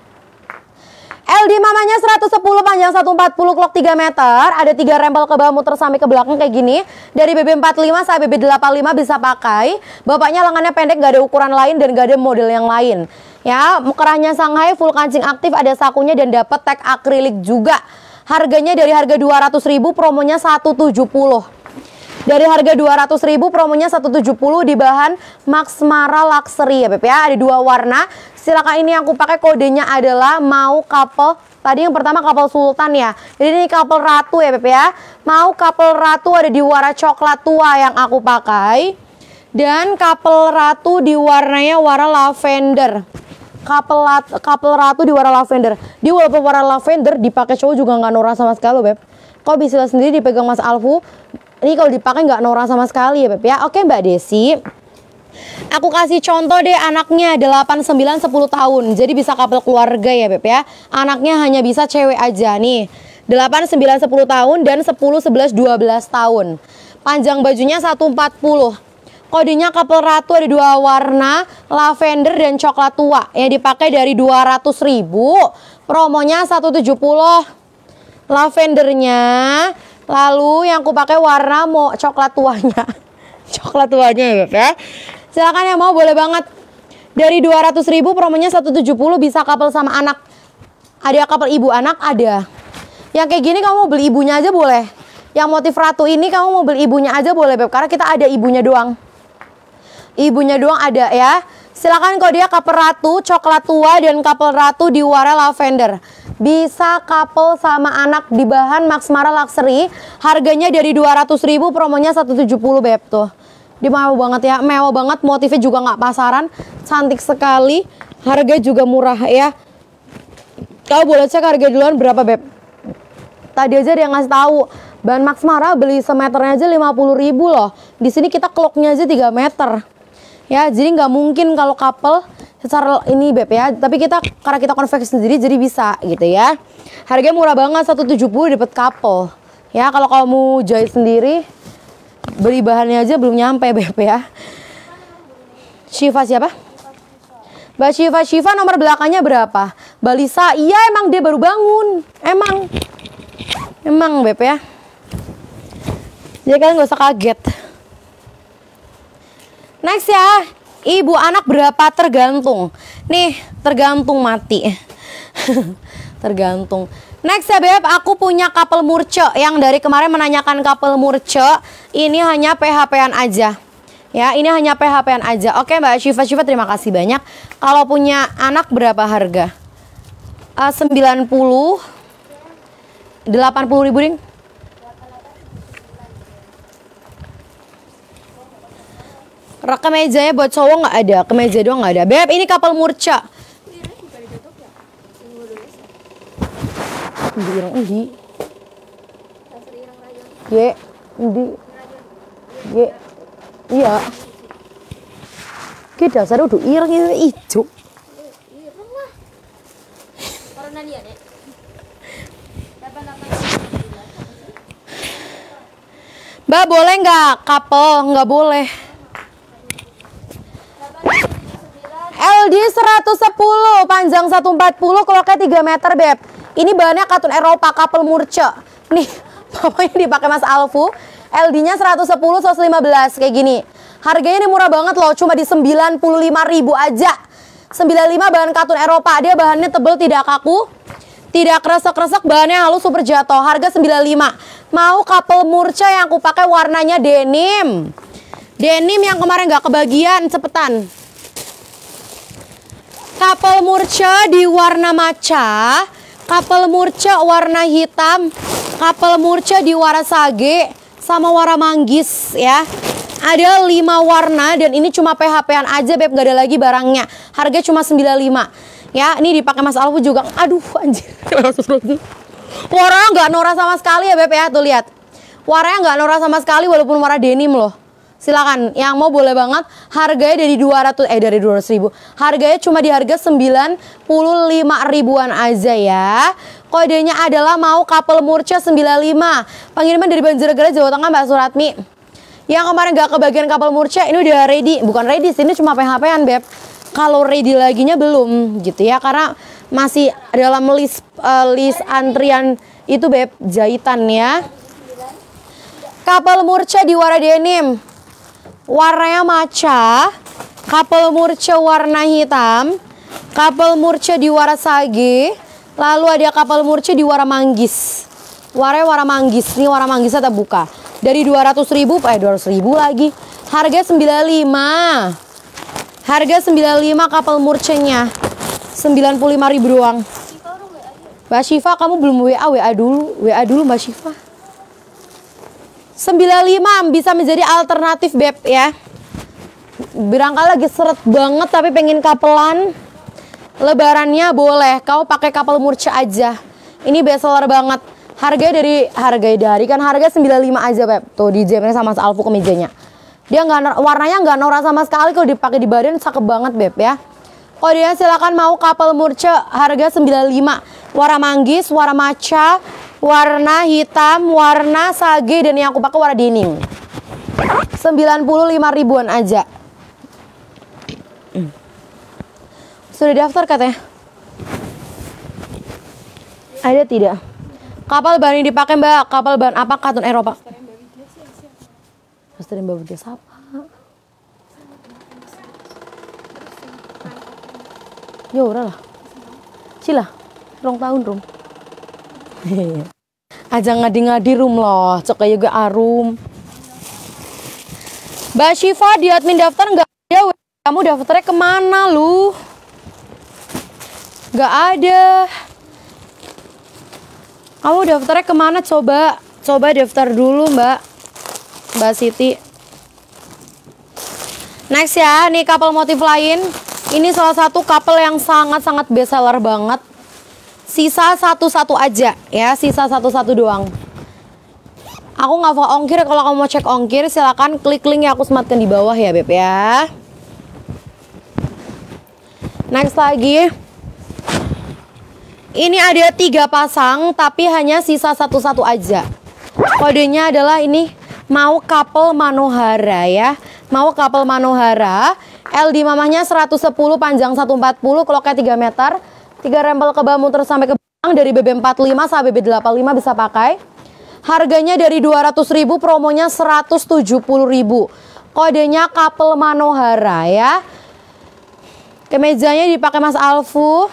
LD mamanya 110, panjang 140, clock 3 meter. Ada 3 rempel ke bawah, muter sampai ke belakang kayak gini. Dari BB45 sampai BB85 bisa pakai. Bapaknya lengannya pendek, gak ada ukuran lain dan gak ada model yang lain. Ya, kerahnya Shanghai, full kancing aktif, ada sakunya dan dapat tag akrilik juga. Harganya dari harga 200.000, promonya 170. Dari harga 200.000 promonya 170 di bahan Max Mara Luxury ya beb ya. Ada 2 warna. Silakan, ini yang aku pakai kodenya adalah mau couple. Tadi yang pertama couple sultan ya. Jadi ini couple ratu ya beb ya. Mau couple ratu ada di warna coklat tua yang aku pakai. Dan couple ratu di warnanya warna lavender. Couple ratu di warna lavender. Di walaupun warna lavender dipakai cowok juga nggak norak sama sekali loh beb. Kok bisa sendiri dipegang Mas Alfu. Ini kalau dipakai nggak norak sama sekali ya beb ya. Oke Mbak Desi. Aku kasih contoh deh, anaknya 8, 9, 10 tahun. Jadi bisa couple keluarga ya beb ya. Anaknya hanya bisa cewek aja nih. 8, 9, 10 tahun dan 10, 11, 12 tahun. Panjang bajunya 140. Kodenya couple ratu ada 2 warna, lavender dan coklat tua. Yang dipakai dari 200.000. Promonya 170 lavendernya. Lalu yang aku pakai warna mau coklat tuanya. Coklat tuanya ya, Beb ya. Silakan yang mau boleh banget. Dari 200.000 promonya 170 bisa couple sama anak. Ada couple ibu anak ada. Yang kayak gini kamu mau beli ibunya aja boleh. Yang motif ratu ini kamu mau beli ibunya aja boleh, Beb, karena kita ada ibunya doang. Ibunya doang ada ya. Silakan kalau dia couple ratu, coklat tua dan couple ratu di warna lavender. Bisa couple sama anak di bahan Max Mara Luxury. Harganya dari 200.000, promonya 170, Beb tuh. Dia mewah banget ya, mewah banget, motifnya juga nggak pasaran, cantik sekali. Harga juga murah ya. Kau boleh cek harga duluan berapa, Beb? Tadi aja dia ngasih tahu. Bahan Max Mara beli semeternya aja 50.000 loh. Di sini kita kloknya aja 3 meter. Ya, jadi nggak mungkin kalau couple secara ini, Beb ya. Tapi kita karena kita konveksi sendiri jadi bisa gitu ya. Harganya murah banget, 170 dapat couple. Ya, kalau kamu jahit sendiri beli bahannya aja belum nyampe, Beb ya. Shiva siapa? Mbak Shiva nomor belakangnya berapa? Mbak Lisa, iya emang dia baru bangun. Emang Beb ya. Jadi kalian gak usah kaget. Next ya, ibu anak berapa tergantung. Nih, tergantung mati. Tergantung. Next ya, Beb, aku punya couple murce. Yang dari kemarin menanyakan couple murce. Ini hanya PHP-an aja. Ya, ini hanya PHP-an aja. Oke, Mbak Shiva, terima kasih banyak. Kalau punya anak berapa harga? 90 80.000, Ding. Kemejanya buat cowok nggak ada, kemeja doang nggak ada. Beb, ini couple murca. Endi. Ye, endi. Ye. Iya. Ki dasar udah ireng ijo. Ireng lah. Karena dia, Nek. Mbak, boleh nggak couple? Nggak boleh. LD 110, panjang 140, keloknya 3 meter, Beb. Ini bahannya katun Eropa, couple murce. Nih, pokoknya dipakai Mas Alfu. LD-nya 110, 115 kayak gini. Harganya ini murah banget loh, cuma di 95.000 aja. 95 bahan katun Eropa. Dia bahannya tebel, tidak kaku, tidak kresek-kresek, bahannya halus, super jatuh. Harga 95. Mau couple murce yang aku pakai warnanya denim. Denim yang kemarin nggak kebagian, cepetan. Couple murce di warna matcha, couple murce warna hitam, couple murce di warna sage, sama warna manggis ya. Ada 5 warna dan ini cuma PHP-an aja, Beb, gak ada lagi barangnya. Harga cuma 95. Ya, ini dipakai Mas Alfu juga. Aduh, anjir. Warnanya nggak norak sama sekali ya, Beb ya. Tuh lihat. Warnanya nggak norak sama sekali walaupun warna denim loh. Silakan, yang mau boleh banget. Harganya dari 200.000. Harganya cuma di harga 95 ribuan aja ya. Kodenya adalah mau couple murce 95. Pengiriman dari Banjarnegara, Jawa Tengah, Mbak Suratmi. Yang kemarin gak kebagian couple murce ini udah ready. Bukan ready sih, ini cuma PHP-an, Beb. Kalau ready laginya belum gitu ya, karena masih dalam list antrian itu, Beb, jahitan ya. Couple murce di warna denim. Warnanya matcha, couple murce warna hitam, couple murce di warna sage, lalu ada couple murce di warna manggis. Warna manggis, ini warna manggisnya terbuka. Dari 200.000, 200.000 lagi. Harga 95. Harga 95 couple murce-nya. 95.000 doang. Mbak Shiva, kamu belum WA dulu Mbak Shiva. 95 bisa menjadi alternatif, Beb ya. Barangkali lagi seret banget tapi pengen kapelan, lebarannya boleh kau pakai couple murce aja. Ini bestseller banget. Harga dari kan harga 95 aja, Beb. Tuh di jamnya sama Mas Alfu kemejanya. Dia warnanya nggak norak sama sekali, kalau dipakai di badan cakep banget, Beb ya. Oh, dia silakan mau couple murce harga 95. Warna manggis, warna matcha, warna hitam, warna sage, dan yang aku pakai warna denim. 95 ribuan aja. Sudah daftar katanya? Ada tidak? Kapal ban yang dipakai Mbak, kapal ban apa? Kartun Eropa. Master Mbak Widya siapa? Ya udah lah. Cila, rong tahun rum. Aja ngadi-ngadi rum loh, cok juga arum. Mbak Syifa di admin daftar nggak ada. Kamu daftarnya kemana lu? Nggak ada. Kamu daftarnya kemana coba? Coba daftar dulu Mbak Siti. Next ya, nih kapal motif lain. Ini salah satu kapal yang sangat-sangat best seller banget. Sisa satu-satu aja ya, sisa satu-satu doang. Aku nggak mau ongkir, kalau kamu mau cek ongkir silakan klik link yang aku sematkan di bawah ya Beb ya. Next lagi. Ini ada 3 pasang tapi hanya sisa satu-satu aja. Kodenya adalah ini mau kapal Manohara ya. Mau kapal Manohara. LD mamahnya 110, panjang 140, keloknya 3 meter. 3 rempel ke bawah muter sampai ke belakang. Dari BB45 sampai BB85 bisa pakai. Harganya dari 200.000, promonya 170.000. Kodenya kapal Manohara ya. Kemejanya dipakai Mas Alfu.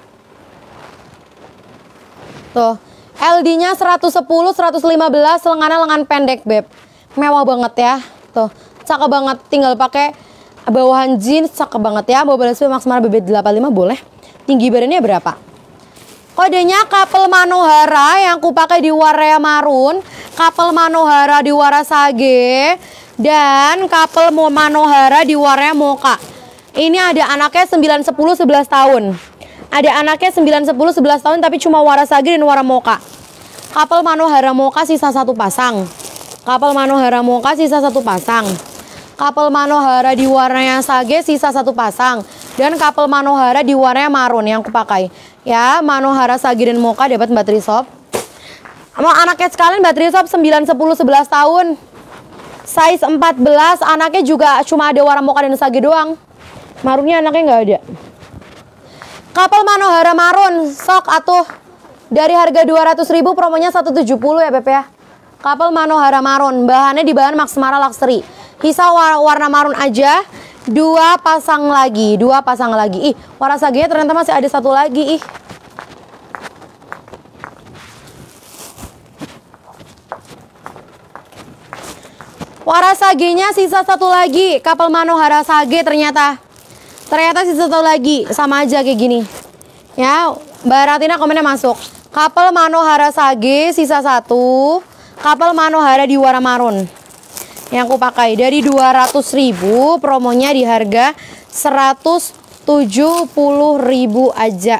Tuh, LD-nya 110, 115, lengannya lengan pendek, Beb. Mewah banget ya. Tuh, cakep banget. Tinggal pakai bawahan jeans, cakep banget ya. Bawa balas maksimal BB85 boleh. Tinggi badannya berapa? Kodenya kapal Manohara yang aku pakai di warna marun. Kapal Manohara di warna sage. Dan kapal Manohara di warna mocha. Ini ada anaknya 9, 10, 11 tahun. Ada anaknya 9, 10, 11 tahun tapi cuma warna sage dan warna mocha. Kapal Manohara mocha sisa 1 pasang. Kapal Manohara mocha sisa 1 pasang. Kapal Manohara di warnanya sage sisa 1 pasang. Dan kapal Manohara di warnanya marun yang aku pakai. Ya, Manohara sage dan mocha dapat Mbak Trisop. Mau anaknya sekalian Mbak Trisop 9, 10, 11 tahun. Size 14, anaknya juga cuma ada warna mocha dan sage doang. Marunnya anaknya nggak ada. Kapal Manohara marun, sok atuh. Dari harga 200.000 promonya 170 ya Beb ya. Kapal Manohara marun, bahannya di bahan Maxmara Luxury. Hisa warna marun aja. 2 pasang lagi, 2 pasang lagi. Ih, warna sagenya ternyata masih ada 1 lagi. Ih. Warna sagenya sisa 1 lagi. Kapal Manohara sage ternyata. Ternyata sisa 1 lagi, sama aja kayak gini. Ya, Mbak Ratina komennya masuk. Kapal Manohara sage sisa 1. Kapal Manohara di warna marun. Yang aku pakai dari 200.000, promonya di harga 170.000 aja.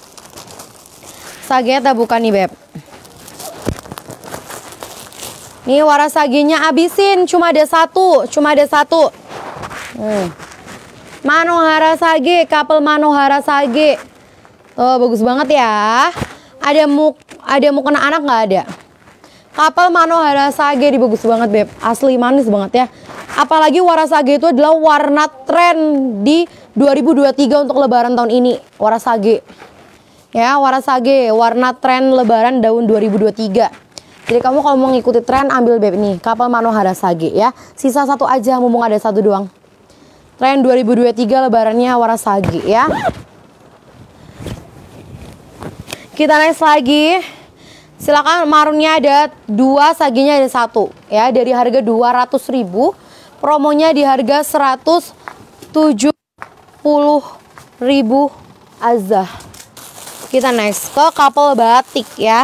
Sagenya tak bukan nih Beb. Nih warna sagenya abisin, cuma ada 1, cuma ada 1. Manohara sage, kapal Manohara sage. Tuh bagus banget ya. Ada mukena anak nggak ada? Kapal Manohara sage di bagus banget Beb. Asli manis banget ya. Apalagi warna sage itu adalah warna tren di 2023 untuk lebaran tahun ini. Warna sage. Ya, warna sage, warna tren lebaran tahun 2023. Jadi kamu kalau mau ngikuti tren ambil Beb nih, kapal Manohara sage ya. Sisa 1 aja, mumpung ada 1 doang. Tren 2023 lebarannya warna sage ya. Kita next lagi. Silakan, marunnya ada 2, sagenya ada 1 ya. Dari harga 200.000, promonya di harga 170.000 aja. Kita next ke kapal batik ya.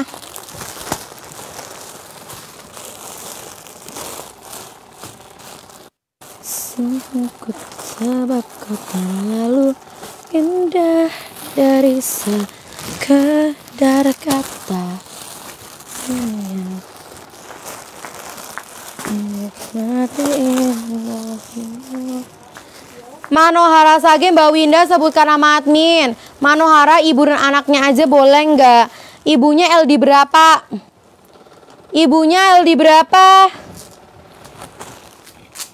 Sungguh sebab kota lalu indah dari sekedar kata. Manohara sage Mbak Winda sebutkan nama admin. Manohara ibu dan anaknya aja boleh nggak? Ibunya LD berapa? Ibunya LD berapa?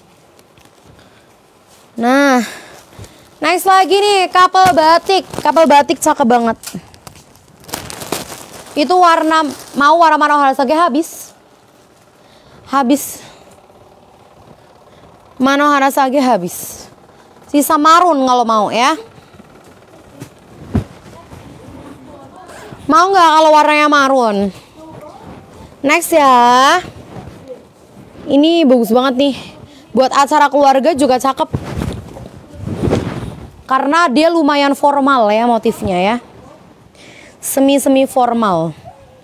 Nah, next lagi nih kapal batik. Kapal batik cakep banget. Itu warna warna Harasage habis. Habis. Mano Harasage habis. Sisa marun kalau mau ya. Mau nggak kalau warnanya marun? Next ya. Ini bagus banget nih. Buat acara keluarga juga cakep. Karena dia lumayan formal ya motifnya ya. Semi-semi formal.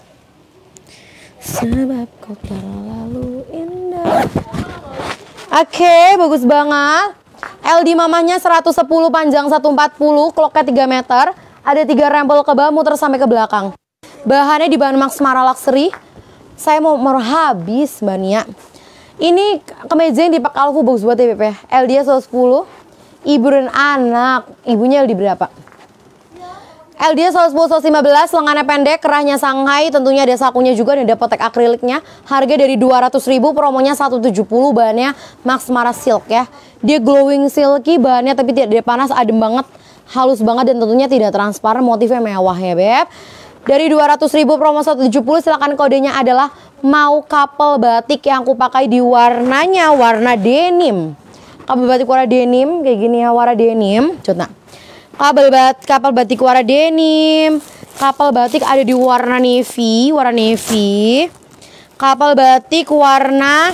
Sebab kau terlalu indah. Oke, bagus banget. LD mamahnya 110 panjang 140, clocknya 3 meter. Ada 3 rempel ke bawah muter sampai ke belakang. Bahannya di bahan Max Mara Luxury. Saya mau habis Mbak Nia. Ini kemeja yang dipakai Alfu bagus buat ya Beb ya. LD 110. Ibu dan anak. Ibunya LD berapa? LD 110-115, lengannya pendek, kerahnya Shanghai, tentunya ada sakunya juga dan ada potek akriliknya. Harga dari 200.000, promonya 170, bahannya Max Mara Silk ya. Dia glowing silky bahannya tapi tidak panas, adem banget, halus banget dan tentunya tidak transparan, motifnya mewah ya Beb. Dari 200.000 promo 170, silakan kodenya adalah mau couple batik yang aku pakai di warnanya warna denim. Couple batik warna denim kayak gini ya, warna denim. Coba. Couple batik warna denim. Couple batik ada di warna navy, Couple batik warna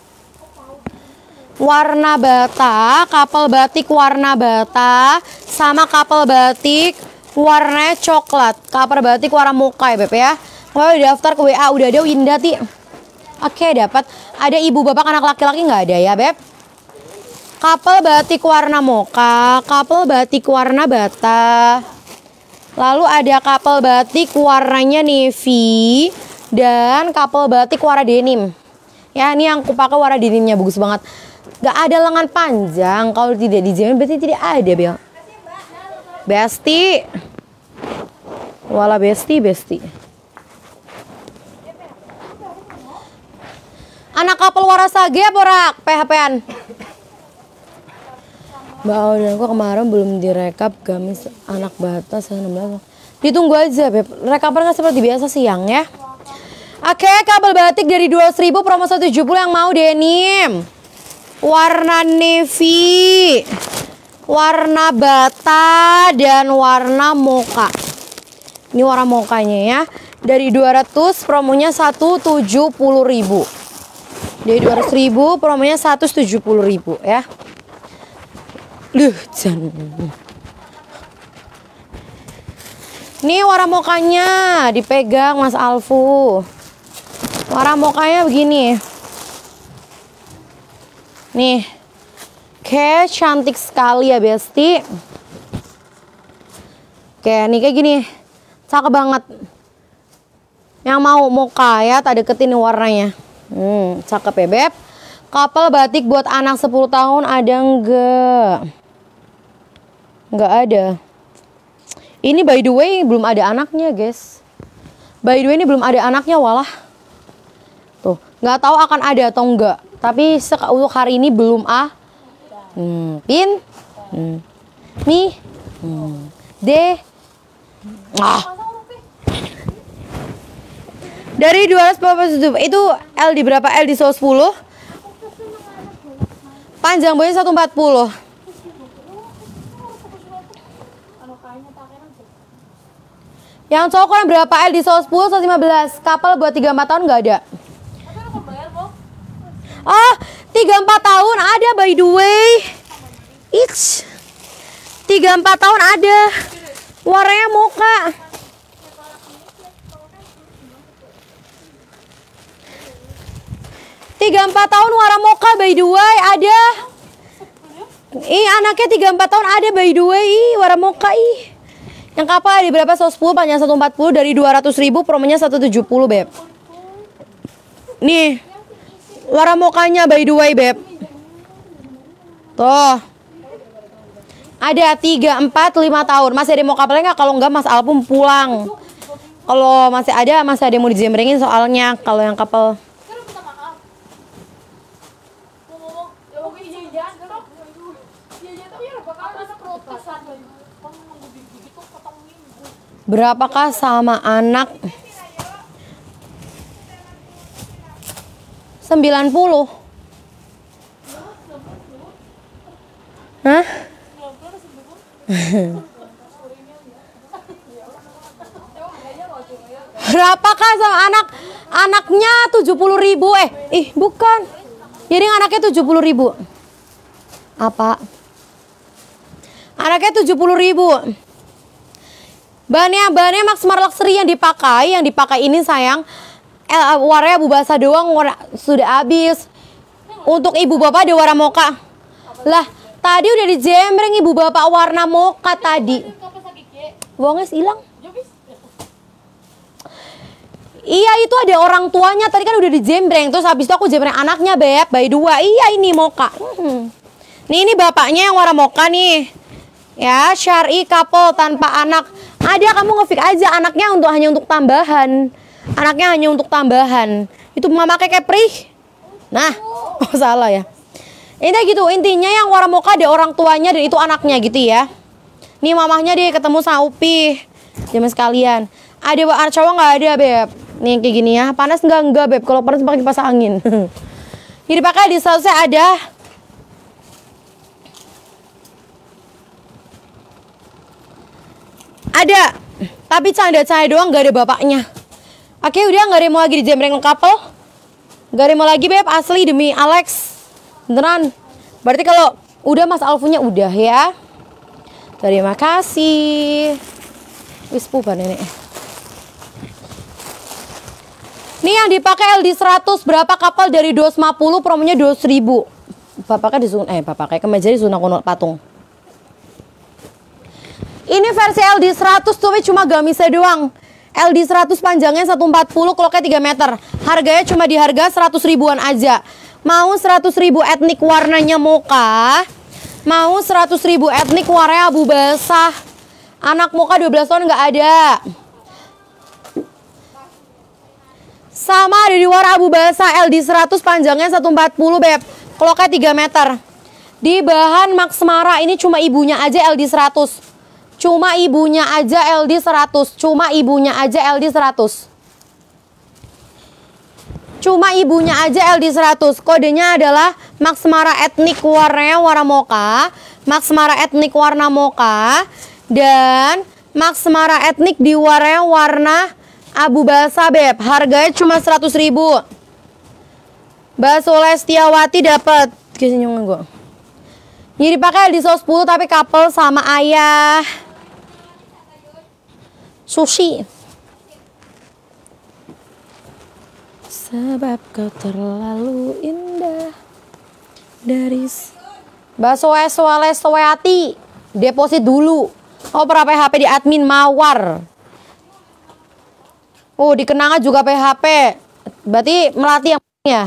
bata, couple batik warna bata, sama couple batik warnanya coklat. Couple batik warna mocha ya Beb ya. Kalau daftar ke WA udah ada Winda Ti. Oke, dapat. Ada ibu bapak anak laki-laki nggak ada ya Beb? Couple batik warna mocha, couple batik warna bata. Lalu ada couple batik warnanya navy dan couple batik warna denim. Ya, ini yang aku pakai warna denimnya bagus banget. Gak ada lengan panjang, kalau tidak dijamin berarti tidak ada Bel. Besti. Wala besti. Anak couple Harasage apa rak? PHP-an. Mbak Audan, aku kemarin belum direkap gamis anak bata saya 16. Ditunggu aja Beb. Rekapan kan seperti biasa siang ya. Oke, kabel batik dari 200.000 promo 170 yang mau denim. Warna navy, warna bata dan warna mocha. Ini warna mochanya ya. Dari 200 promonya 170.000. Dari 200.000 promonya 170.000 ya. Jangan. Nih warna mochanya dipegang Mas Alfu. Warna mochanya begini. Nih. Oke, cantik sekali ya Besti. Oke, nih kayak gini. Cakep banget. Yang mau mocha ya, tak deketin warnanya. Cakep ya Beb. Couple batik buat anak 10 tahun ada enggak? Enggak ada. Ini by the way belum ada anaknya guys. By the way ini belum ada anaknya walah. Tuh, nggak tahu akan ada atau enggak. Tapi untuk hari ini belum Pin. Mi. D. Dari 200 itu LD berapa? LD 110. Panjang boynya 140. Yang cowok kan berapa? LD 110, 115. Couple buat 3-4 tahun nggak ada. 3-4 tahun ada by the way. 3-4 tahun ada. Warnanya mocha. Tiga 4 tahun warna mocha by the way ada. Anaknya 3-4 tahun ada by the way. Warna mocha Yang kapal di berapa? 110 panjang 140 dari 200.000 promonya 170 Beb. Nih. Warna mochanya by the way Beb. Tuh. Ada 3, 4, 5 tahun. Masih ada mau kapalnya nggak? Kalau nggak Mas Alpum pulang. Kalau masih ada yang mau dijembrengin soalnya kalau yang kapal. Berapakah sama anak 90? Hah? Berapakah sama anaknya 70.000? Bukan. Jadi anaknya 70.000. Apa? Anaknya 70.000. Bahannya Max Smart Luxury yang dipakai ini sayang. Warnanya abu basah doang, sudah habis. Untuk ibu bapak ada warna mocha. Lah, tadi udah dijembreng ibu bapak warna mocha tadi. Uangnya hilang. Iya, itu ada orang tuanya tadi kan udah dijembreng. Terus habis itu aku jembreng anaknya, Beb. By the way, iya ini mocha. Nih, ini bapaknya yang warna mocha nih. Ya, syari couple tanpa anak. Ada, kamu nge-fix aja anaknya hanya untuk tambahan. Anaknya hanya untuk tambahan. Itu mama kayak Kepri. Nah, salah ya. Ini gitu, intinya yang warna mocha ada orang tuanya dan itu anaknya gitu ya. Nih mamahnya dia ketemu sama Upi. Jaman sekalian. Ada anak cowok nggak ada, Beb. Nih kayak gini ya. Panas enggak, Beb. Kalau panas pakai kipas angin. Jadi pakai di sausnya ada tapi canda-canda doang, nggak ada bapaknya. Oke, udah nggak ada mau lagi dijembreng couple. Nggak ada mau lagi, Beb, asli demi Alex. Beneran. Berarti kalau udah Mas Alfunya udah ya. Terima kasih. Wis puba nenek. Nih yang dipakai LD 100 berapa kapal dari 250 promonya 200.000. Bapaknya disun bapaknya kemeja disun aku patung. Ini versi LD 100 tapi cuma gamisnya doang. LD 100 panjangnya 140, kloknya 3 meter. Harganya cuma di harga 100 ribuan aja. Mau 100 ribu etnik warnanya mocha, mau 100 ribu etnik warnanya abu basah. Anak mocha 12 tahun nggak ada. Sama ada di warna abu basah LD 100 panjangnya 140, Beb. Kloknya 3 meter. Di bahan Max Mara ini cuma ibunya aja LD 100. Cuma ibunya aja LD 100. Cuma ibunya aja LD 100. Cuma ibunya aja LD 100. Kodenya adalah Max Mara etnik warnanya warna mocha, Max Mara etnik warna mocha, dan Max Mara etnik di warna abu basah, Beb. Harganya cuma 100 ribu. Bakso Lestiawati dapat. Kasih nyungan gue. Jadi pakai LD 10 tapi couple sama ayah. Sushi. Sebab kau terlalu indah dari Bakso Lestiawati. Deposit dulu. Oh, pernah PHP di admin Mawar. Oh, di Kenanga juga PHP. Berarti melatih yang ya.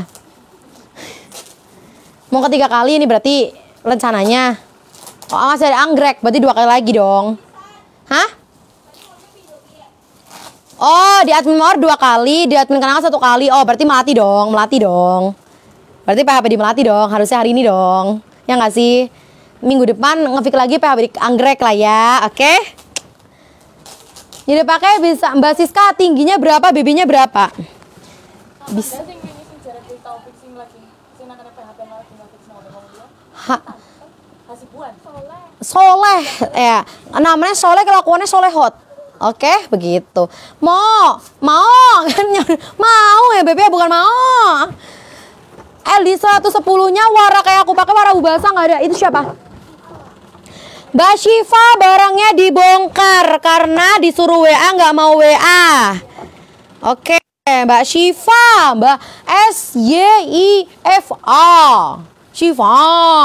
Mau ketiga kali ini berarti rencananya. Oh, masih ada anggrek. Berarti 2 kali lagi dong. Hah? Oh, di admin Mawar 2 kali, di admin Kenanga 1 kali. Oh, berarti melatih dong. Berarti PHP di Melati dong. Harusnya hari ini dong. Ya nggak sih? Minggu depan ngefik lagi PHP di anggrek lah ya. Oke? Jadi pakai bisa Mbak Siska tingginya berapa, BB-nya berapa? Bisa. Soleh ya. Namanya Soleh, kelakuannya Solehot. Oke, begitu. Mau kan mau ya, BB, bukan mau. LD 110-nya warna kayak aku pakai warna abu basah nggak ada. Itu siapa? Mbak Syifa barangnya dibongkar karena disuruh WA nggak mau WA. Oke, Mbak Syifa, Mbak SYIFA. Syifa.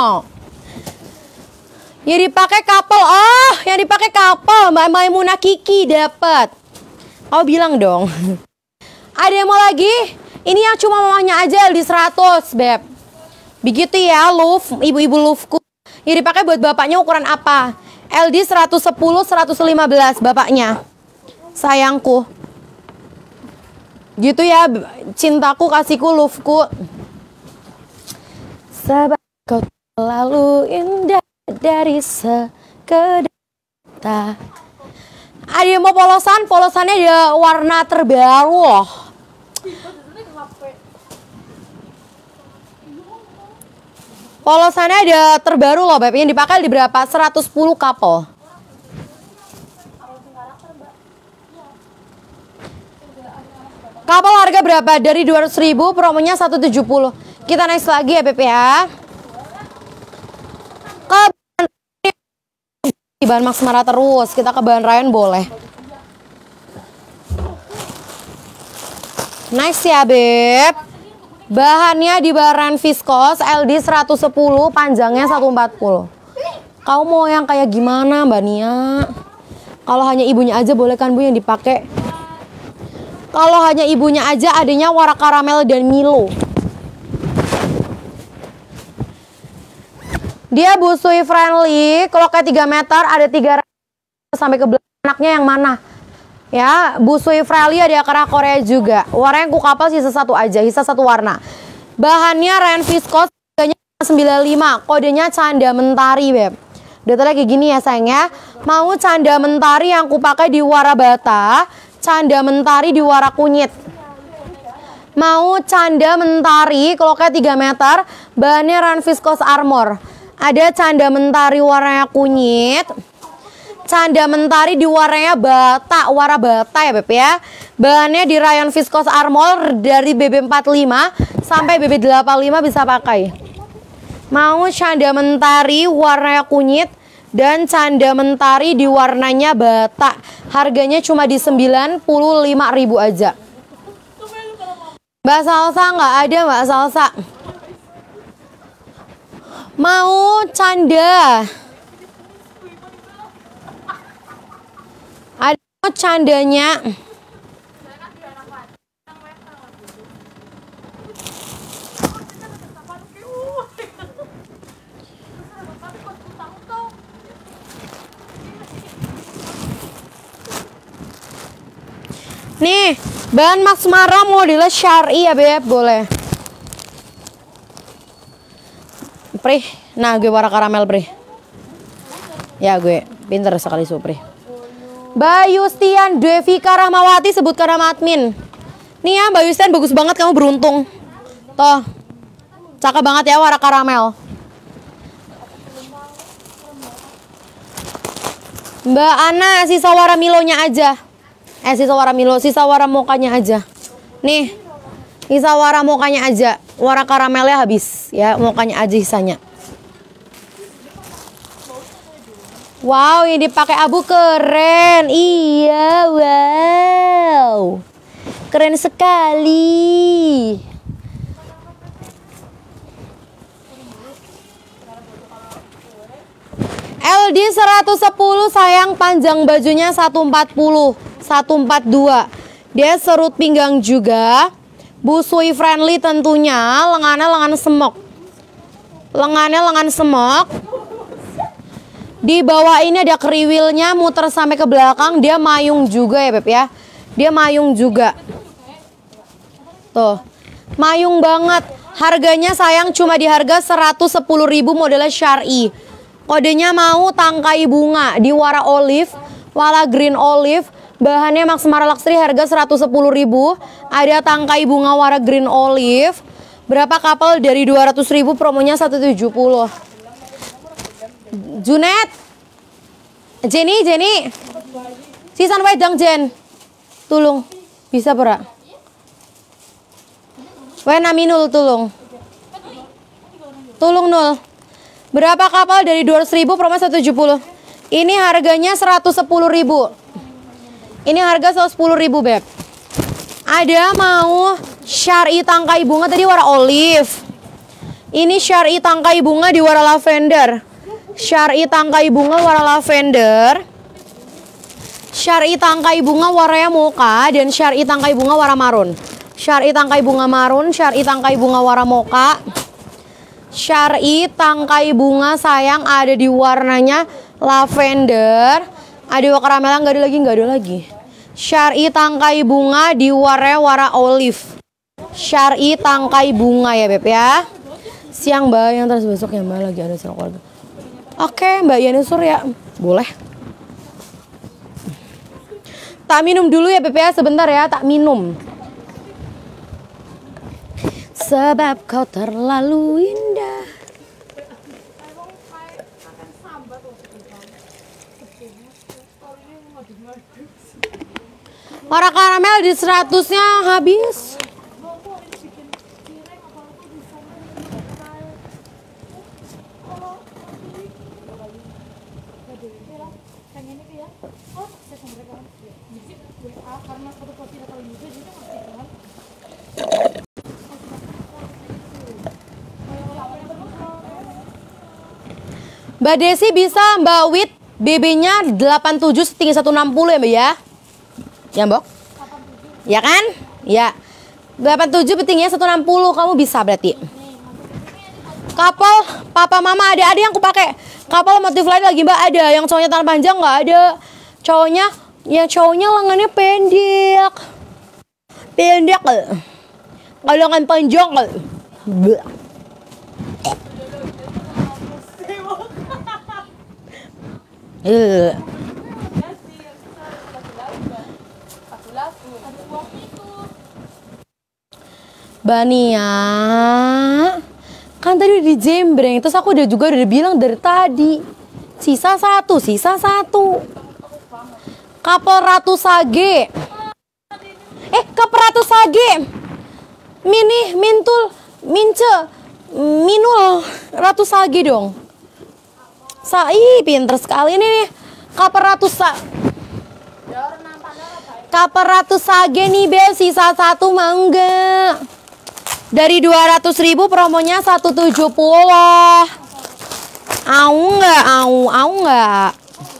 Yang dipakai couple. Oh, yang dipakai couple Mbak Maimunah Kiki dapat. Oh, bilang dong. Ada yang mau lagi? Ini yang cuma mamanya aja LD 100, Beb. Begitu ya, Love, ibu-ibu Loveku. Ini dipakai buat bapaknya ukuran apa? LD 110, 115 bapaknya. Sayangku. Gitu ya, cintaku, kasihku, Loveku. Sahabat kau Lalu indah dari sekedar mata. Ada yang mau polosan? Polosannya ada warna terbaru loh. Polosannya ada terbaru loh Beb. Yang dipakai di berapa? 110 couple. Couple harga berapa? Dari 200.000, promonya 170. Kita next lagi ya Beb ya. Ke bahan Max Mara terus. Kita ke bahan Rayon boleh. Nice ya Beb. Bahannya di bahan Viscose LD 110, panjangnya 140. Kau mau yang kayak gimana Mbak Nia? Kalau hanya ibunya aja boleh kan Bu yang dipakai? Kalau hanya ibunya aja adanya warna karamel dan Milo. Dia busui friendly, kalau kayak 3 meter ada 3 sampai ke belakang. Anaknya yang mana? Ya, busui friendly ada akar Korea juga. Warna yang kukapal sisa satu aja, sisa satu warna. Bahannya Rayon Viscose, harganya 95, kodenya Canda Mentari Beb. Detailnya kayak gini ya sayang ya. Mau Canda Mentari yang kupakai di warna bata, Canda Mentari di warna kunyit. Mau Canda Mentari kalau kayak 3 meter, bahannya Rayon Viscose Armor. Ada Canda Mentari warnanya kunyit, Canda Mentari di warnanya bata, warna bata ya Beb ya. Bahannya di Rayon Viscose Armor dari BB45 sampai BB85 bisa pakai. Mau Canda Mentari warnanya kunyit dan Canda Mentari di warnanya bata. Harganya cuma di 95.000 aja. Mbak Salsa nggak ada Mbak Salsa. Mau Canda. Ada Candanya. Nih, bahan Max Mara modelnya syari ya Beb, boleh. Pri, nah gue warna karamel Pri. Ya gue, pinter sekali Supri. Mbak Yustian Devika Rahmawati, sebutkan nama admin. Nih ya Mbak Yustian, bagus banget, kamu beruntung. Toh, cakep banget ya warna karamel. Mbak Ana, sisa warna Milonya aja. Sisa warna Milo, sisa warna mokanya aja. Nih, sisa warna mokanya aja. Warna karamelnya habis ya, mokanya aja sisanya. Wow, ini dipakai abu keren. Iya, wow. Keren sekali. LD 110 sayang, panjang bajunya 140, 142. Dia serut pinggang juga. Busui friendly tentunya, lengannya lengan semok. Lengannya lengan semok. Di bawah ini ada kriwilnya, muter sampai ke belakang. Dia mayung juga ya Beb ya. Dia mayung juga. Tuh, mayung banget. Harganya sayang cuma di harga 110.000, modelnya syari. Kodenya mau tangkai bunga di warna olive, warna green olive. Bahannya Max Mara Luxury, harga 110.000. Ada tangkai bunga warna green olive. Berapa couple dari 200.000, promonya 170. Junet, Jenny, sisan wedang Jen, tulung, bisa pera? Wena minul tulung nul. Berapa couple dari 200.000, promo 170. Ini harganya 110.000. Ini harga 110.000 Beb. Ada mau syari tangkai bunga tadi warna olive. Ini syari tangkai bunga di warna lavender. Syari tangkai bunga warna lavender. Syari tangkai bunga warnanya mocha dan syari tangkai bunga warna marun. Syari tangkai bunga marun, syari tangkai bunga warna mocha. Syari tangkai bunga sayang ada di warnanya lavender. Ada warna karamel, nggak ada lagi. Syari tangkai bunga di warna olive. Syari tangkai bunga ya Beb ya. Siang Mbak, yang terus besok ya Mbak lagi ada acara keluarga. Oke Mbak Yani Surya, boleh. Tak minum dulu ya Beb ya, sebentar ya, tak minum. Sebab kau terlalu indah. Warna karamel di 100-nya habis. Mbak Desi bisa Mbak Wit BB-nya 87 setinggi 160 ya Mbak ya. Ya Mbok? Ya kan? Ya. 87 tingginya 160 kamu bisa berarti. Kapal papa mama ada yang aku pakai. Kapal motif lain lagi Mbak ada. Yang cowoknya tangan panjang nggak ada. Cowoknya lengannya pendek. Pendek. Kalau lengan panjang. Bleh. Bania kan tadi udah dijembreng, terus aku udah bilang dari tadi sisa satu Kapal Ratu Sage Kapal Ratu Sage Minul Ratu Sage dong. Pinter sekali ini nih. Kapal Ratu Sage nih Beb, sisa satu mangga. Dari 200.000 promonya 170. Au nggak.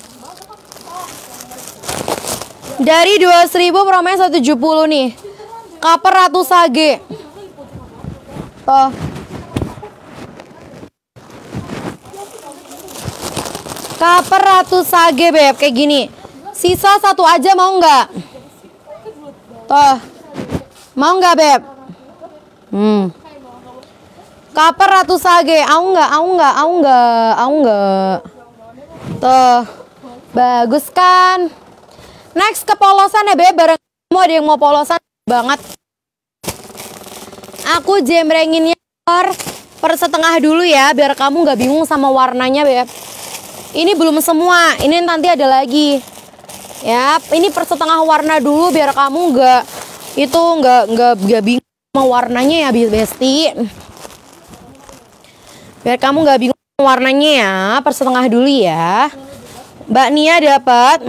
Dari 200.000 promonya 170 nih. Kapal Ratu Sage. Tuh. Kapal Ratu Sage Beb, kayak gini. Sisa satu aja mau nggak? Tuh. Mau nggak Beb? Kapal Ratu Sage, au nggak. Tuh. Bagus kan? Next ke polosan ya Beb, bareng kamu ada yang mau polosan banget. Aku jembrenginnya per setengah dulu ya, biar kamu nggak bingung sama warnanya Beb. Ini belum semua, ini nanti ada lagi. Ya, ini per setengah warna dulu biar kamu nggak bingung sama warnanya ya Besti. Biar kamu nggak bingung sama warnanya ya, per setengah dulu ya. Mbak Nia dapat.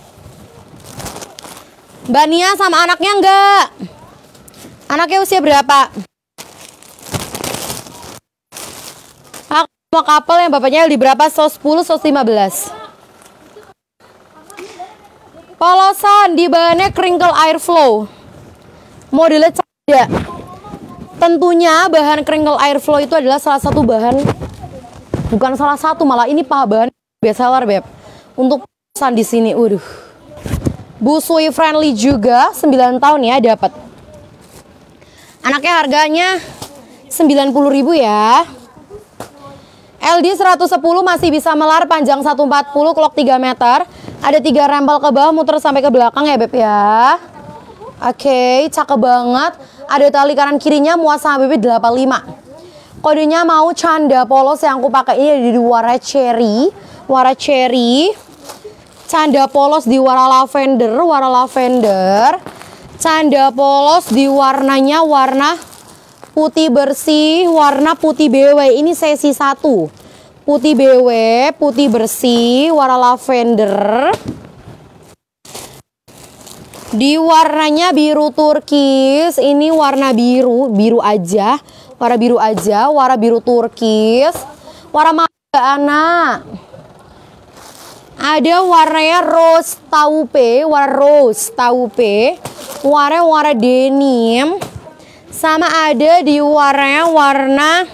Mbak Nia sama anaknya enggak? Anaknya usia berapa? Mau couple yang bapaknya di berapa? 110, 115. Polosan di bahannya crinkle airflow. Modelnya ada. Tentunya bahan crinkle airflow itu adalah salah satu bahan. Bukan salah satu, malah ini bahan bestseller Beb. Untuk polosan di sini, Busui friendly juga, 9 tahun ya dapat. Anaknya harganya 90.000 ya. LD 110 masih bisa melar, panjang 140, clock 3 meter. Ada 3 rempel ke bawah, muter sampai ke belakang ya Beb ya. Oke, cakep banget. Ada tali kanan kirinya, muat sama BB 85. Kodenya mau canda polos yang aku pakai ini di warna cherry. Canda polos di warna lavender. Canda polos di warnanya warna putih bersih, warna putih BW. Ini sesi 1. Putih BW, putih bersih, warna lavender. Di warnanya biru turkis. Ini warna biru aja. Warna biru turkis. Warna mangga anak. Ada warnanya rose taupe, warna denim. Sama ada di warna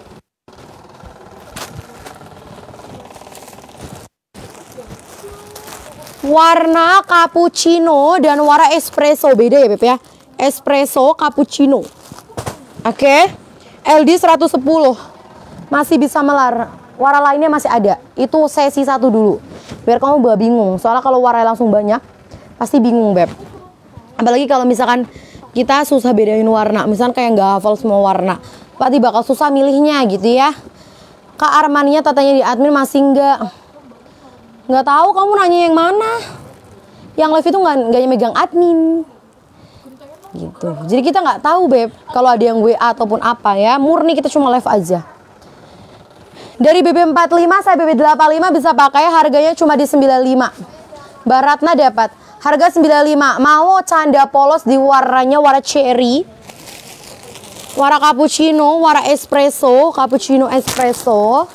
cappuccino dan warna espresso. Beda ya Beb ya. Espresso cappuccino. Oke. LD 110. Masih bisa melar. Warna lainnya masih ada. Itu sesi 1 dulu. Biar kamu gak bingung. Soalnya kalau warna langsung banyak, pasti bingung, Beb. Apalagi kalau misalkan kita susah bedain warna. Misalkan kayak nggak hafal semua warna. Pasti bakal susah milihnya gitu ya. Kak Armaninya tatanya di admin masih nggak tahu, kamu nanya yang mana. Yang live itu nggak megang admin. Gitu. Jadi kita nggak tahu, Beb, kalau ada yang WA ataupun apa ya. Murni kita cuma live aja. Dari BB45 sampai BB85 bisa pakai, harganya cuma di 95. Baratna dapat harga 95. Mau canda polos di warnanya warna cherry, warna cappuccino, warna espresso, cappuccino espresso.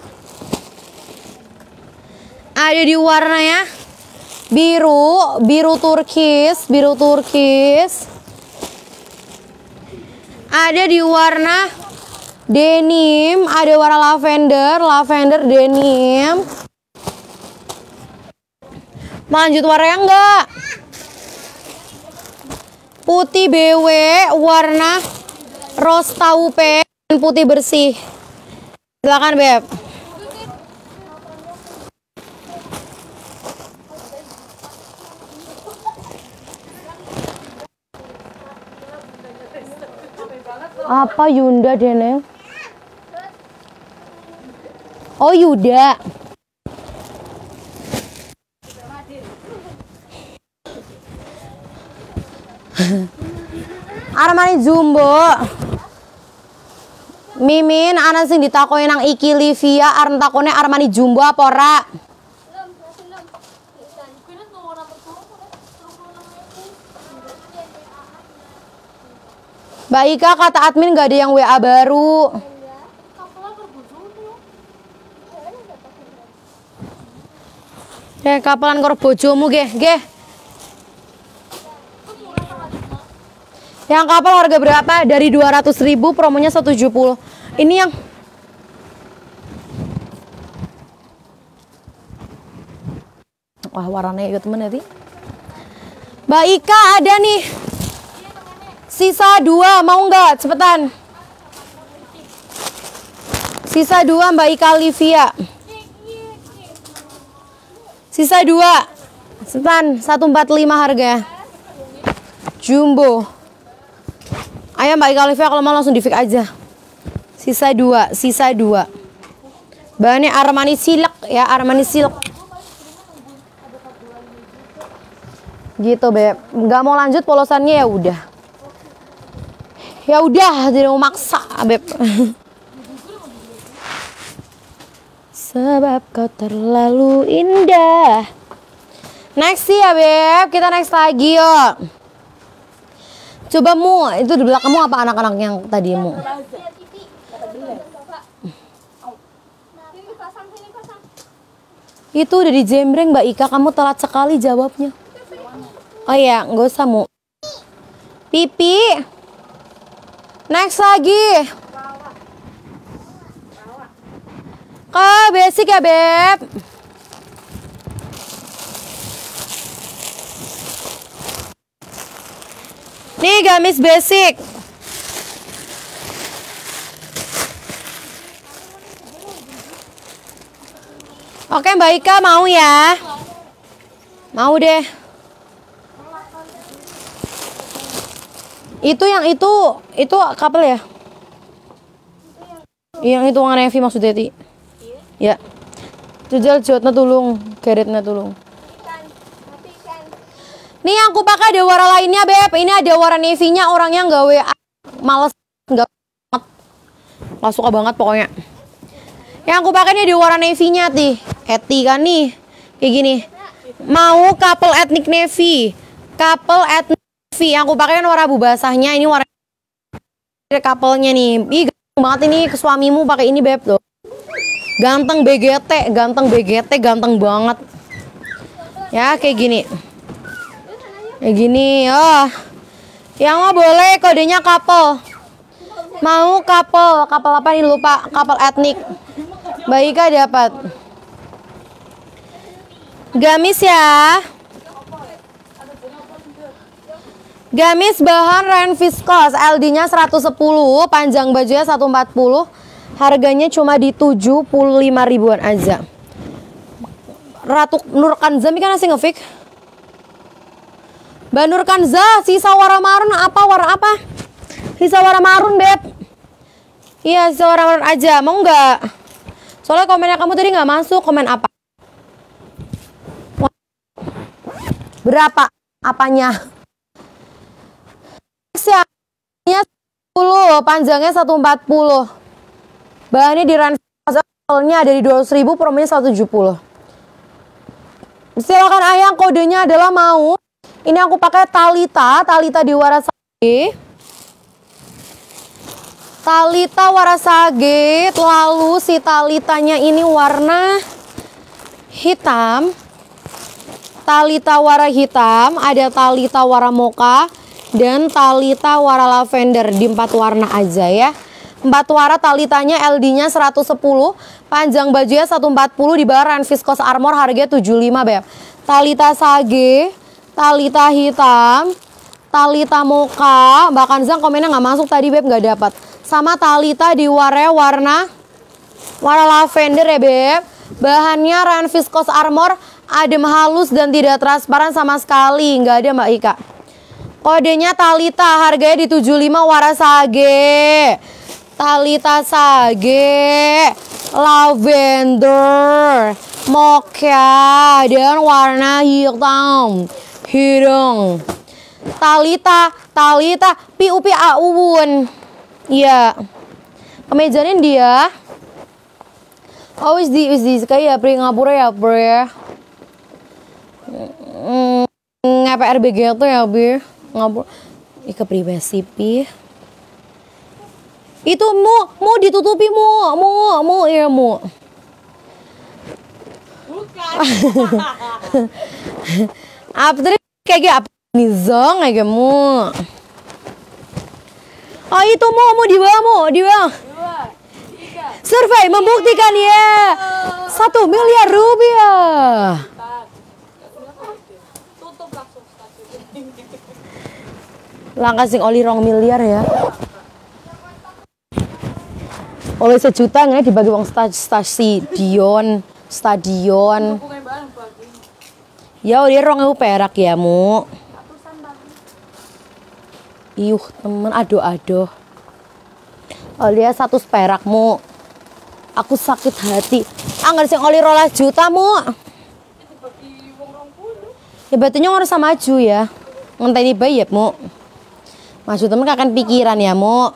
Ada di warnanya biru turkis. Ada di warna denim, ada warna lavender denim. Lanjut warnanya enggak? Putih BW, warna rose taupe, dan putih bersih. Silakan, Beb. Apa Yunda Dene? Oh Yuda. Armani Jumbo. Mimin ana sing ditakoni nang Iki Livia arep takone Armani Jumbo apa ora? Mbak Ika kata admin gak ada yang WA baru. Kapalan karo bojomu ge. Yang kapal harga berapa? Dari 200.000, promonya 170. Ini yang wah warnanya ikut temen nanti. Mbak Ika ada nih. Sisa 2, mau nggak? Cepetan. Sisa 2 Mbak Ika Livia. Sisa 2. Cepetan, 145 harga. Jumbo. Ayo Mbak Ika Livia kalau mau langsung di-fix aja. Sisa 2. Bahannya Armani Silk ya, Armani Silk. Gitu, Beb. Nggak mau lanjut polosannya ya udah. Ya udah, tidak mau maksa, Beb. Sebab kau terlalu indah. Next sih ya, Beb. Kita next lagi yuk. Coba Mu, itu di belakangmu apa anak-anak yang tadi Mu? Itu udah dijembreng Mbak Ika, kamu telat sekali jawabnya. Oh iya, nggak usah Mu. Pipi. Next lagi. Ke basic ya, Beb. Nih gamis basic. Oke, Mbak Ika mau ya? Mau deh. Itu yang itu couple ya? Yang itu warna navy maksudnya Ti. Ya. Jujur jotna tulung, garetna tulung. Nih yang aku pakai ada warna lainnya, Beb. Ini ada warna navy-nya, orangnya nggak WA. Males, nggak suka banget pokoknya. Yang aku pakai ini ada warna navy-nya, Ti. Eti kan nih. Kayak gini. Mau couple ethnic navy. Couple ethnic navy. Yang aku pakai kan warna abu basahnya. Ini warna couple-nya nih. Ih, ganteng banget ini ke suamimu pakai ini, Beb, tuh. Ganteng BGT, ganteng banget. Ya, kayak gini. Kayak gini, oh. Yang mau boleh kodenya couple. Mau couple apa nih lupa, couple etnik. Mbak Ika dapat. Gamis ya. Gamis bahan rayon viscose, LD-nya 110, panjang bajunya 140. Harganya cuma di 75 ribuan aja. Ratu Nur Kanza kan masih ngefik. Mbak Nur Kanza, sisa warna marun apa? Warna apa? Sisa warna marun, Beb. Iya, sisa warna marun aja. Mau nggak? Soalnya komennya kamu tadi nggak masuk. Komen apa? Berapa? Apanya? Siapnya 10, panjangnya 140. Bahannya di ranselnya dari 200.000, promonya 170. Silakan ayang, kodenya adalah mau. Ini aku pakai Talita di Warasage. Talita Warasage, lalu si Talitanya ini warna hitam. Talita warna hitam, ada Talita warna mocha dan Talita warna lavender, di 4 warna aja ya. 4 warna Talitanya, LD-nya 110, panjang bajunya 140, di bawah viscose armor, harganya 75, Beb. Talita sage, Talita hitam, Talita mocha, bahkan Zang komennya nggak masuk tadi, Beb, nggak dapat. Sama Talita di warna lavender ya, Beb. Bahannya rayon viscose armor, adem halus dan tidak transparan sama sekali, nggak ada Mbak Ika. Kodenya Talita, harganya di 75, warna sage. Talita sage, lavender, mocha, dan warna hitam hidung. Talita PUP Auwun. Iya. Kemejanya dia. Oh, is di kayak pri ngapura ya, Bre. RBG tuh ya, Bi. Ngapura. Ika privasi, Pi. Itu mu ditutupi mu ya mu. Bukan. Apa kayak apa nih zong kayak mu. Oh itu mu di bawah di bawah. Survei membuktikan ya 1 miliar rupiah. Langkah sing oli 2 miliar ya. Oleh 1 juta nggak dibagi uang stadion. Ya udah 2.000 perak ya mu. Iyuh temen, aduh. Oleh 100 perak mu. Aku sakit hati. Anggar sing oli 12 juta mu. Ya batunya harus sama maju ya. Ngenteni bayi ya mu. Maju temen akan pikiran ya mu.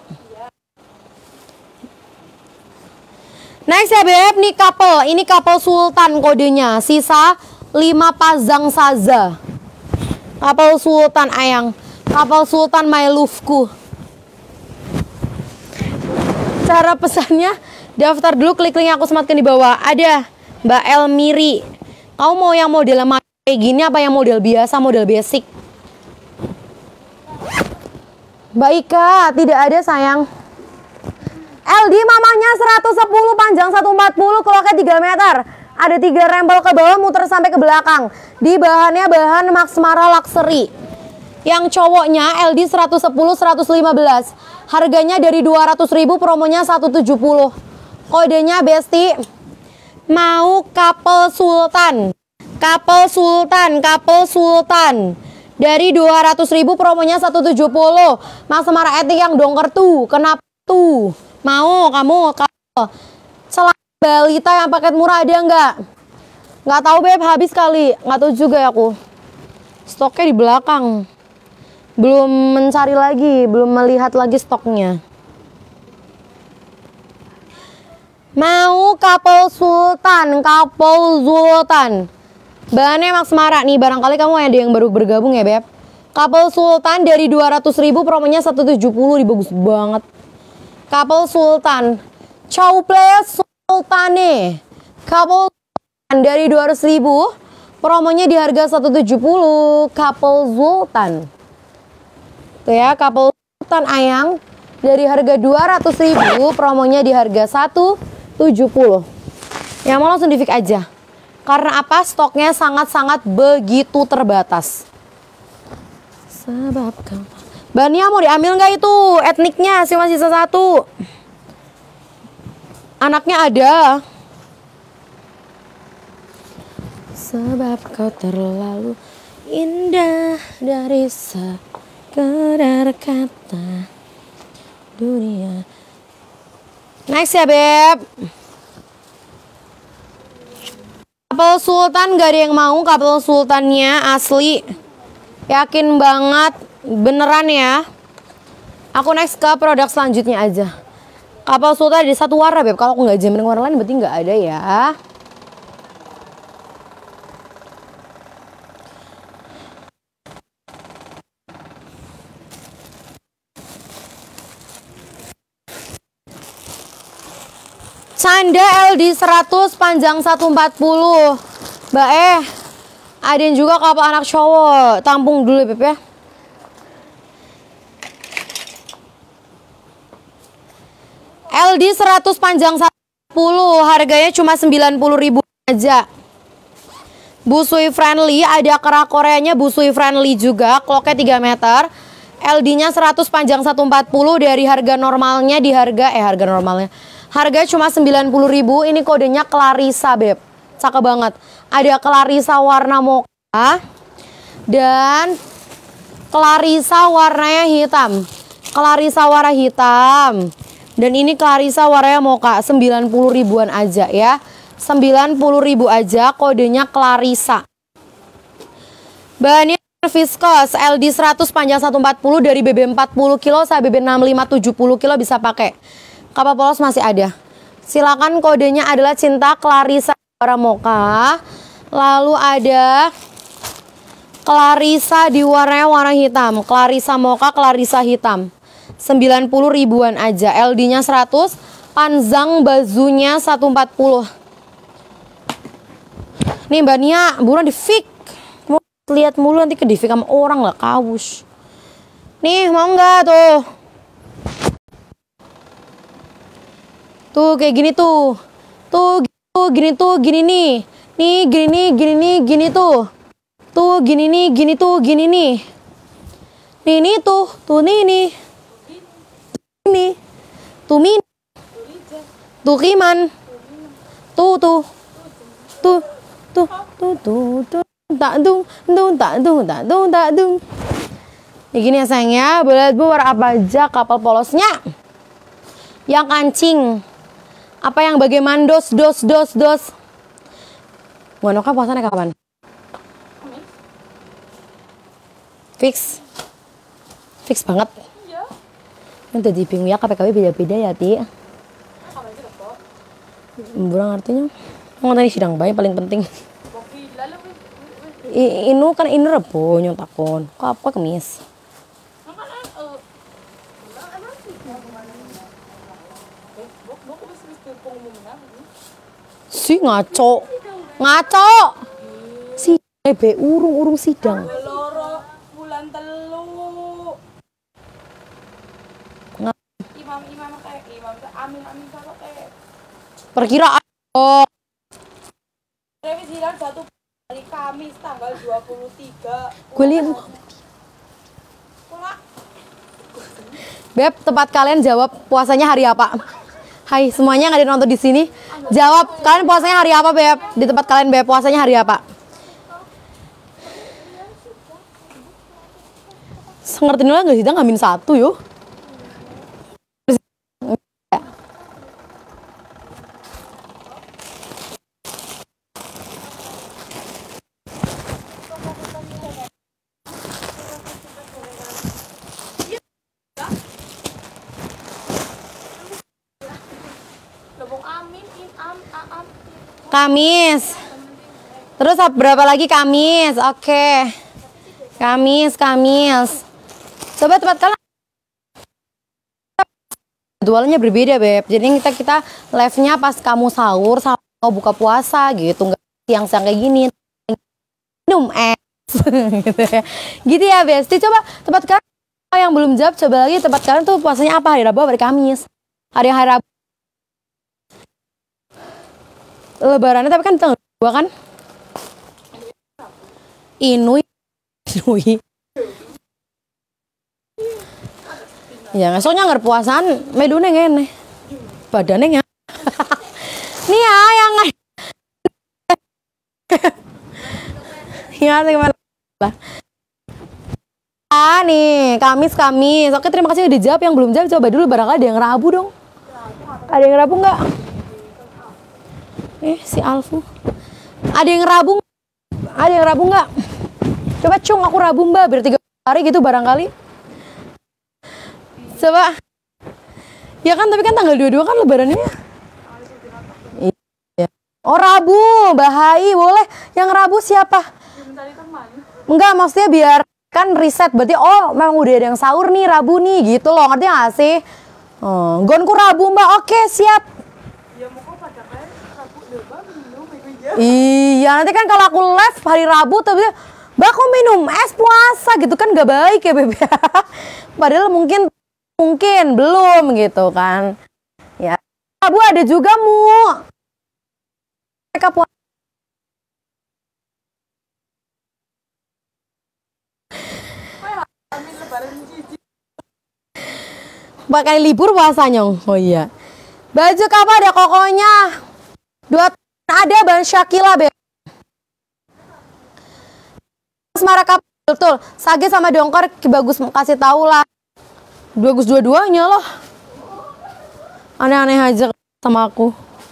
Next ya Beb, nih couple. Ini couple sultan kodenya. Sisa 5 pasang saja. Couple sultan ayang. Couple sultan my love-ku. Cara pesannya, daftar dulu, klik link yang aku sematkan di bawah. Ada Mbak Elmiri. Kamu mau yang model kayak gini apa yang model biasa, model basic? Mbak Ika, tidak ada sayang. LD mamanya 110, panjang 140, keloknya 3 meter. Ada 3 rempel ke bawah, muter sampai ke belakang. Di bahannya bahan Max Mara Luxury. Yang cowoknya LD 110 115. Harganya dari 200.000, promonya 170. Kodenya Besti. Mau couple sultan. Couple sultan. Dari 200.000, promonya 170. Max Mara etik yang dongker tuh. Kenapa tuh? Mau kamu celana balita yang paket murah ada nggak? Nggak tahu Beb, habis kali. Nggak tahu juga aku. Stoknya di belakang. Belum mencari lagi, belum melihat lagi stoknya. Mau couple sultan. Bahannya Max Mara nih, barangkali kamu ada yang baru bergabung ya Beb. Couple sultan dari 200.000, promonya 170, bagus banget. Couple sultan, Chowplay sultane. Couple sultan dari 200.000, promonya di harga 170. Couple sultan. Tuh ya, couple sultan ayang dari harga 200.000, promonya di harga 170. Yang mau langsung di-fix aja. Karena apa? Stoknya sangat-sangat begitu terbatas. Sebab kau. Bania mau diambil nggak itu etniknya? Cuma sisa 1. Anaknya ada. Sebab kau terlalu indah dari sekedar kata dunia. Next ya Beb. Kapal Sultan gak ada yang mau. Kapal Sultannya asli. Yakin banget. Beneran ya. Aku next ke produk selanjutnya aja. Kapal Sultan ada satu warna Beb. Kalau aku gak jamin warna lain berarti gak ada ya. Canda LD 100 panjang 140. Mbak ada juga kapal anak cowok. Tampung dulu ya Beb ya. LD 100 panjang 140. Harganya cuma 90.000 aja. Busui friendly. Ada kerak koreanya busui friendly juga. Clocknya 3 meter. LD-nya 100 panjang 140. Dari harga normalnya di harga normalnya. Harga cuma 90.000. Ini kodenya Clarissa Beb. Cakep banget. Ada Clarissa warna mocha dan Clarissa warnanya hitam. Clarissa warna hitam. Dan ini Clarissa warnanya mocha. 90.000-an aja ya. 90.000 aja, kodenya Clarissa. Bahannya viscose LD 100 panjang 140 dari BB 40 kilo sampai BB 65 70 kilo bisa pakai. Kapal polos masih ada. Silakan, kodenya adalah Cinta Clarissa warna mocha. Lalu ada Clarissa di warna hitam. Clarissa mocha, Clarissa hitam. 90.000-an aja. LD-nya 100, panjang bazunya 140. Nih Mbak Nia, buruan di fik. Mau lihat mulu nanti ke di fik sama orang lah, kaus. Nih, mau nggak tuh? Tuh kayak gini tuh. Tuh gini nih. Nih gini tuh. Tuh gini nih, gini tuh, gini nih. Nih tuh nih. Ini. Tuh mini. Tuh kiman. Tuh. Tak dung. Nih gini ya sayangnya, boleh buat apa aja kapal polosnya. Yang kancing. Apa yang bagaimana dos. Wanoka puasanya kapan? Fix banget. Yang tadi bingung ya KPKW beda-beda ya Ti. Burang artinya. Mau tadi sidang bayi paling penting. Inu kan ini rebo nyontakon. Kok apa kemis? Si ngaco. Si be urung sidang. Loro bulan telu. Imam kayak imam amin kayak. Perkiraan. Oh. Revisiran satu hari Kamis tanggal 23. Gue lihat. Beb, tempat kalian jawab puasanya hari apa? Hai semuanya yang ada nonton di sini, jawab kalian puasanya hari apa Beb? Di tempat kalian Beb puasanya hari apa? Ngerti nila nggak sih? Ngamin 1 yuk. Kamis. Terus berapa lagi Kamis? Oke. Kamis. Coba tempat kalian jadwalnya berbeda Beb. Jadi kita live-nya pas kamu sahur sama buka puasa gitu, nggak siang-siang kayak gini. Minum es. Gitu ya Besti. Coba tempat kalian yang belum jawab, coba lagi tempat kalian tuh puasanya apa? Hari Rabu, hari Kamis? Hari Rabu. Lebarannya tapi kan tanggal 2 kan? Inui. Ya ngesoknya nggak puasan, medune ngene. Badannya nggak. Ya, gimana? Nih, Kamis. Oke, terima kasih udah jawab. Yang belum jawab coba dulu, barangkali ada yang Rabu dong. Ada yang Rabu nggak? Si Alfu. Ada yang Rabu? Ada yang Rabu nggak? Coba cung, aku Rabu mbak, biar 3 hari gitu barangkali. Coba. Ya kan, tapi kan tanggal 22 kan lebarannya. Iya. Oh Rabu, Bahai, boleh. Yang Rabu siapa? Enggak, maksudnya biar kan riset, berarti oh memang udah ada yang sahur nih Rabu nih gitu loh, ngerti gak sih? Gonku Rabu mbak, oke siap. Iya, nanti kan kalau aku live hari Rabu tapi mbak kok minum es puasa gitu kan gak baik ya beb. Padahal mungkin belum gitu kan. Ya, Rabu ada juga mereka puasa. Pakai libur puasanya. Oh iya. Baju apa ada kokonya? 2 ada Ban Syakila be. Asmara Kapal betul. Sage sama Dongkor bagus kasih tahu lah. Bagus dua-duanya loh. Aneh-aneh aja sama aku.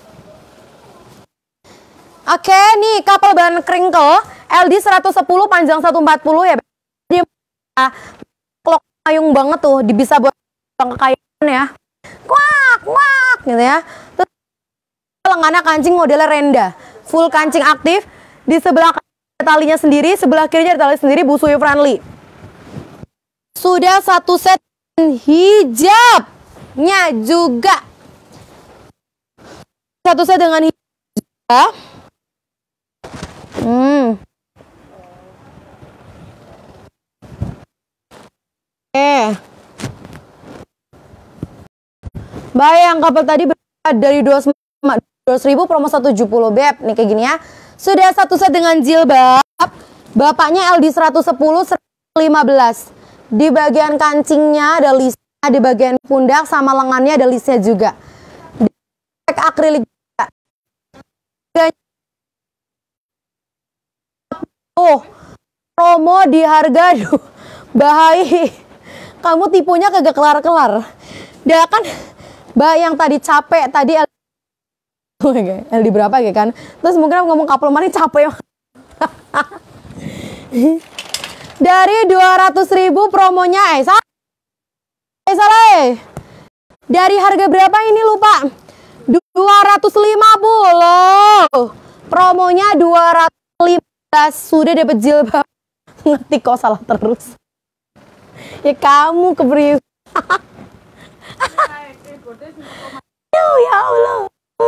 Oke, nih kapal ban kringkel LD 110 panjang 140 ya. Dia klok ayung banget tuh, bisa buat kekayaan ya. Kuak gitu ya. Terus lengannya kancing modelnya renda, full kancing aktif. Di sebelah talinya sendiri, sebelah kirinya tali sendiri, busui friendly. Sudah 1 set hijabnya juga. 1 set dengan hijab. Bayang kapal tadi dari 200.000 promo 170 beb. Nih kayak gini ya. Sudah 1 set dengan jilbab. Bapaknya LD 110 115. Di bagian kancingnya ada listnya, di bagian pundak sama lengannya ada listnya juga. Di akrilik juga. Promo di harga Bahai. Kamu tipunya kagak kelar-kelar. Dia kan Mbak yang tadi capek tadi LD berapa ya kan? Terus mungkin aku ngomong kapal mani capek. Dari 200.000 promonya salah. Dari harga berapa ini lupa? 250. Promonya 215 sudah dapat jilbab. Ngerti kok salah terus. Ya kamu keberi. Ya Allah.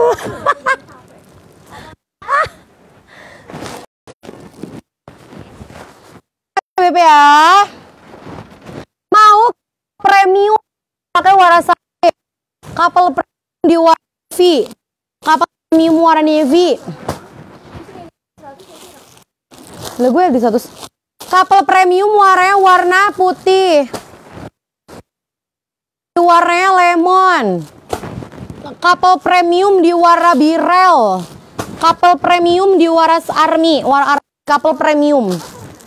BP ya. Mau premium pakai warna sake. Kapal premium di warna navy. Kapal premium warna navy. Lah gue di 100. Kapal premium warna putih. Warnanya lemon. Kapal premium di warna birel. Kapal premium di warna army. Kapal premium.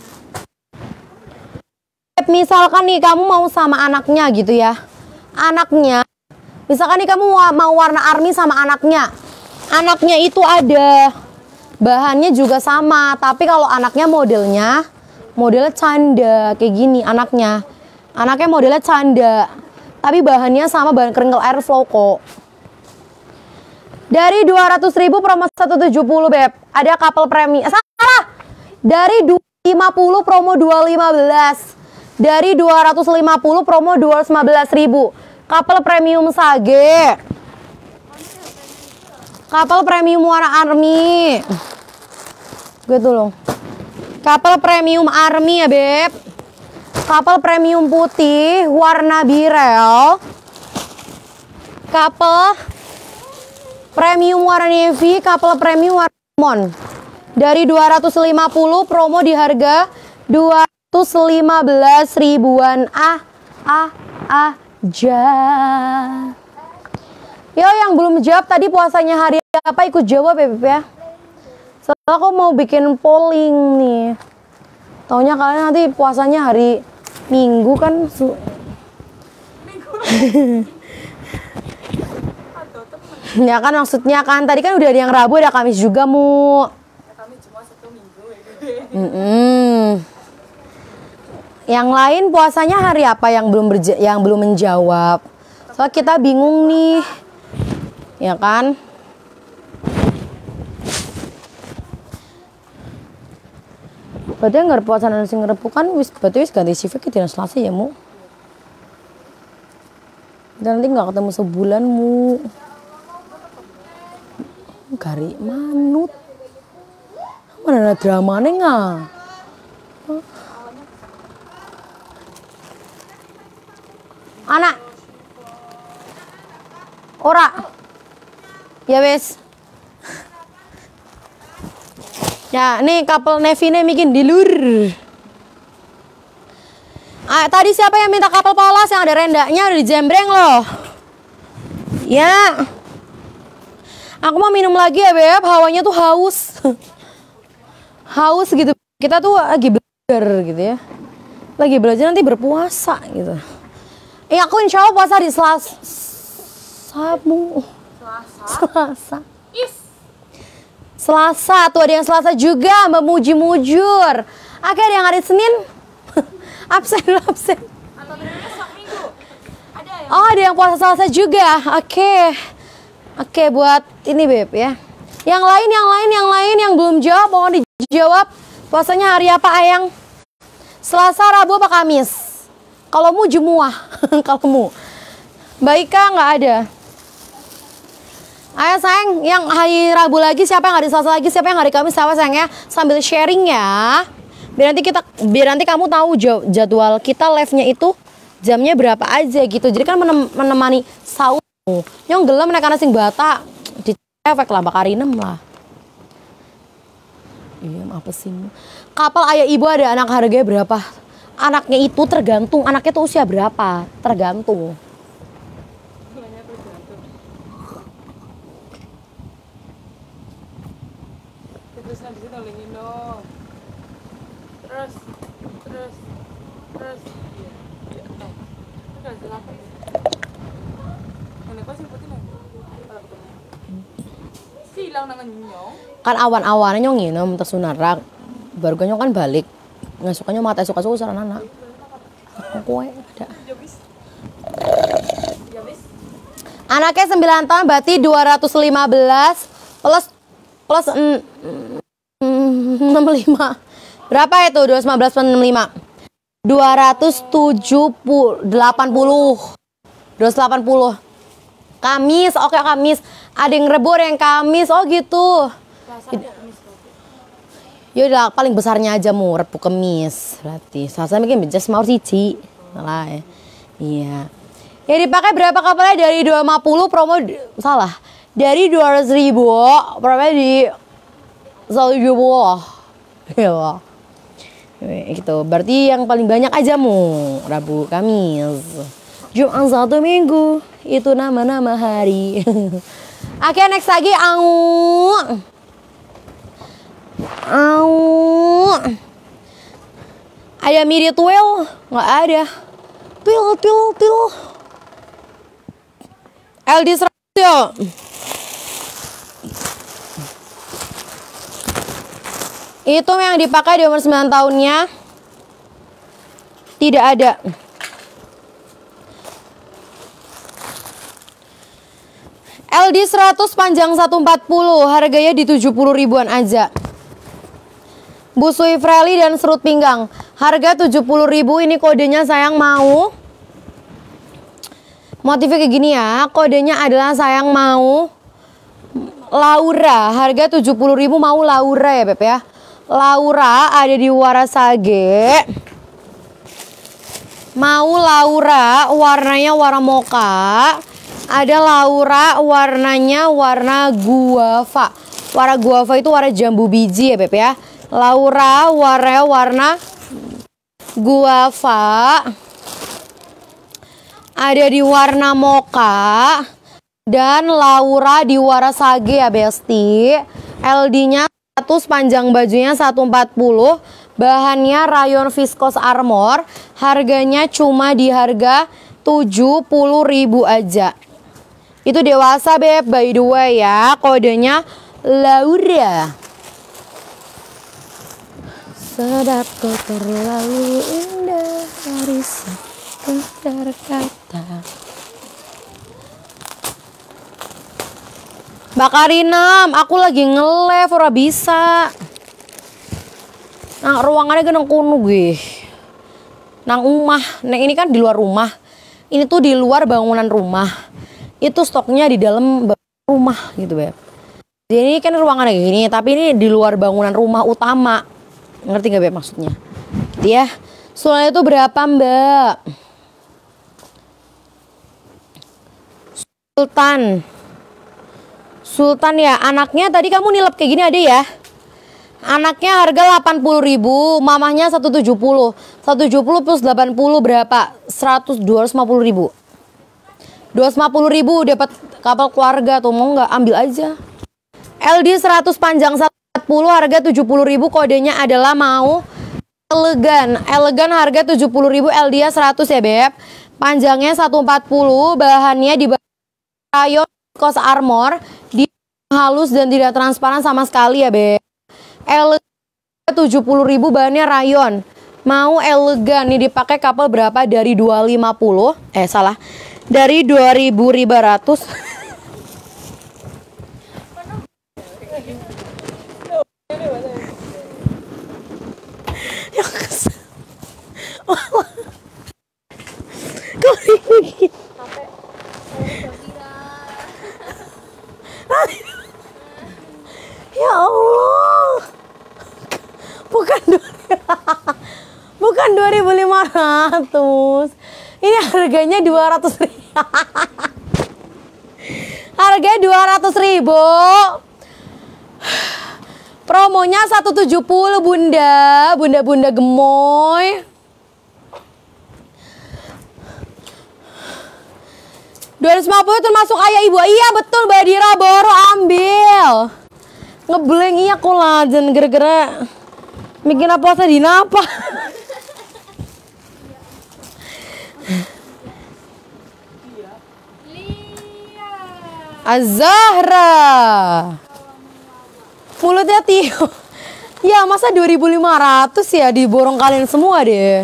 Misalkan nih kamu mau sama anaknya gitu ya. Anaknya. Misalkan nih kamu mau warna army sama anaknya. Anaknya itu ada. Bahannya juga sama. Tapi kalau anaknya modelnya canda. Kayak gini anaknya. Anaknya modelnya canda. Tapi bahannya sama bahan kringkel airflow kok. Dari 200.000 promo 170 beb. Ada kapal premium. Salah. Dari 250 promo 215. Dari 250 promo 215.000. Kapal premium sage. Kapal premium warna army. Gue tolong. Kapal premium army ya beb. Kapal premium putih warna birel. Kapal premium warna navy, kapal premium warna lemon. Dari 250 promo di harga 215 ribuan aja. Yo yang belum jawab tadi puasanya hari apa ikut jawab ya Beb ya. Soalnya aku mau bikin polling nih. Taunya kalian nanti puasanya hari Minggu kan. Ya kan maksudnya kan tadi kan udah ada yang Rabu, ada Kamis juga mu. Kamis cuma 1 minggu. Yang lain puasanya hari apa yang belum menjawab. Soalnya kita bingung nih. Ya kan? Berarti nggak puasa dan sing repu kan berarti wis ganti shift ke dina Selasa ya mu. Dan nanti nggak ketemu sebulan mu. Gari manut. Mana ada dramanya nggak? Anak. Ora. Ya wes. Ya, nih kapal Nevi nih bikin di lur. Tadi siapa yang minta kapal polos yang ada rendanya udah dijembreng loh. Ya. Aku mau minum lagi ya, Beb. Hawanya tuh haus. Haus gitu. Kita tuh lagi belajar gitu ya. Lagi belajar nanti berpuasa gitu. Aku insya Allah puasa di Selasa. Selasa, tuh ada yang Selasa juga, Mbak Muji-mujur. Oke, ada yang hari Senin. absen. Atau besok Minggu. Ada yang Oh, ada yang puasa Selasa juga. Oke, buat ini Beb ya. Yang lain yang belum jawab, mohon dijawab. Puasanya hari apa, Ayang? Selasa, Rabu, apa Kamis? Kalau mu Jumuah. Kalau mu. Mbak Ika nggak ada. Ayo sayang, yang hari Rabu lagi siapa, yang hari Selasa lagi siapa, yang hari Kamis siapa sayang ya. Sambil sharing ya. Biar nanti kamu tahu jadwal kita live-nya itu jamnya berapa aja gitu. Jadi kan menemani sahur. Yang gelem naik sing bata di efek lah bakarinem lah. Iya, apa sih? Kapal ayah ibu ada anak harganya berapa? Anaknya itu tergantung, anaknya tuh usia berapa? Tergantung. terus habis itu nolengin dong. Terus. Iya. Udah jelas. Ini kok sebutin lagi. Silang namanya. Kan awan-awannya nyong nginum tersunarak. Baru nyong kan balik. Ngasukannya mata suka-suka sarana anak. Kowe ada. Anaknya 9 tahun berarti 215 plus 65. Berapa itu? 215 plus 65. 280. Kamis, oke Kamis. Ada yang Rebo, ada yang Kamis. Oh gitu. Yaudah paling besarnya aja mu Rebo Kamis. Berarti Selasa mungkin just mau siji. Salah ya. Iya. Ya dipakai berapa kapalnya dari 250 promo salah. Dari 200.000 promonya di 1.000. Ya. Gitu. Berarti yang paling banyak aja mu Rabu, Kamis. Jumat, Sabtu, Minggu itu nama-nama hari. Oke, next lagi Ada mirip twil? Nggak ada. Twil. LD 100 yo. Itu yang dipakai di umur 9 tahunnya. Tidak ada. LD 100 panjang 140, harganya di 70 ribuan aja. Busui Freli dan serut pinggang, harga 70 ribu. Ini kodenya sayang mau. Motifnya kayak gini ya, kodenya adalah sayang mau Laura, harga 70 ribu mau Laura ya Beb ya. Laura ada di Warasage. Mau Laura, warnanya warna mocha. Ada Laura, warnanya warna guava. Warna guava itu warna jambu biji ya Beb ya. Laura warnanya warna guava. Ada di warna mocha. Dan Laura di Warasage ya Besti. LD-nya 100, panjang bajunya 140. Bahannya rayon viscose armor. Harganya cuma di harga 70.000 aja. Itu dewasa beb, by the way ya. Kodenya Laura. Sedap kau terlalu indah dari sekedar kata. Mbak Karinam, aku lagi nge-live ora bisa. Nah, ruangannya geneng kuno gue. Nang rumah, nah ini kan di luar rumah. Ini tuh di luar bangunan rumah. Itu stoknya di dalam rumah gitu beb. Jadi ini kan ruangannya gini, tapi ini di luar bangunan rumah utama. Ngerti gak beb maksudnya? Gitu ya. Soalnya itu berapa mbak? Sultan ya, anaknya tadi kamu nilep kayak gini ada ya? Anaknya harga 80.000, mamahnya 170. 170 plus 80 berapa? 250.000. 250.000 dapat kapal keluarga tuh, mau nggak ambil aja. LD 100 panjang 140 harga 70.000, kodenya adalah mau elegan. Elegan harga 70.000, LD 100 ya beb. Panjangnya 140, bahannya di rayon viscose armor, di halus dan tidak transparan sama sekali ya beb. Elegan 70.000, bahannya rayon. Mau elegan nih dipakai kapal berapa? Dari 250. Dari 2.500. Ya Allah. Bukan 2.500. Ini harganya 200.000. Harganya 200.000. Promonya 170 bunda gemoy. 250 termasuk ayah ibu. Iya betul Mbak Dira, baru ambil. Ngebleng iya kolagen gara-gara bikin puasa di napa. Azahra. Mulutnya Tio. Ya masa 2.500 ya, diborong kalian semua deh.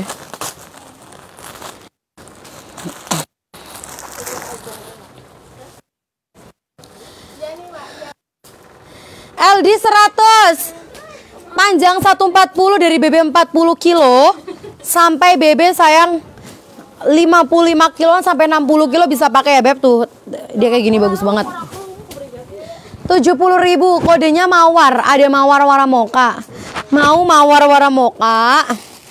LD 100 panjang 140 dari BB 40 kilo sampai BB sayang 55 kiloan sampai 60 kilo bisa pakai ya beb tuh. Dia kayak gini bagus banget. 70.000, kodenya mawar. Ada mawar warna moka. Mau mawar warna moka.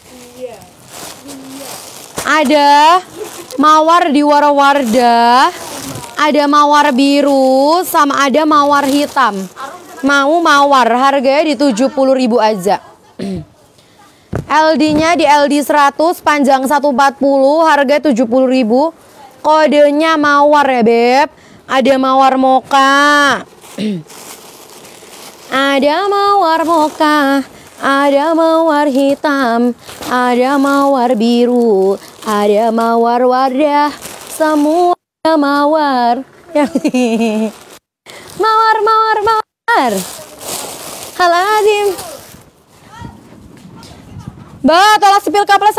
Ada mawar di warna-warda. Ada mawar biru sama ada mawar hitam. Mau mawar, harganya di 70.000 aja. LD-nya di LD 100 panjang 140, harga 70.000. Kodenya mawar ya beb. Ada mawar moka. Ada mawar moka, ada mawar hitam, ada mawar biru, ada mawar wardah, semua mawar. Mawar. Halazim. Mbak, tolong sepil kapal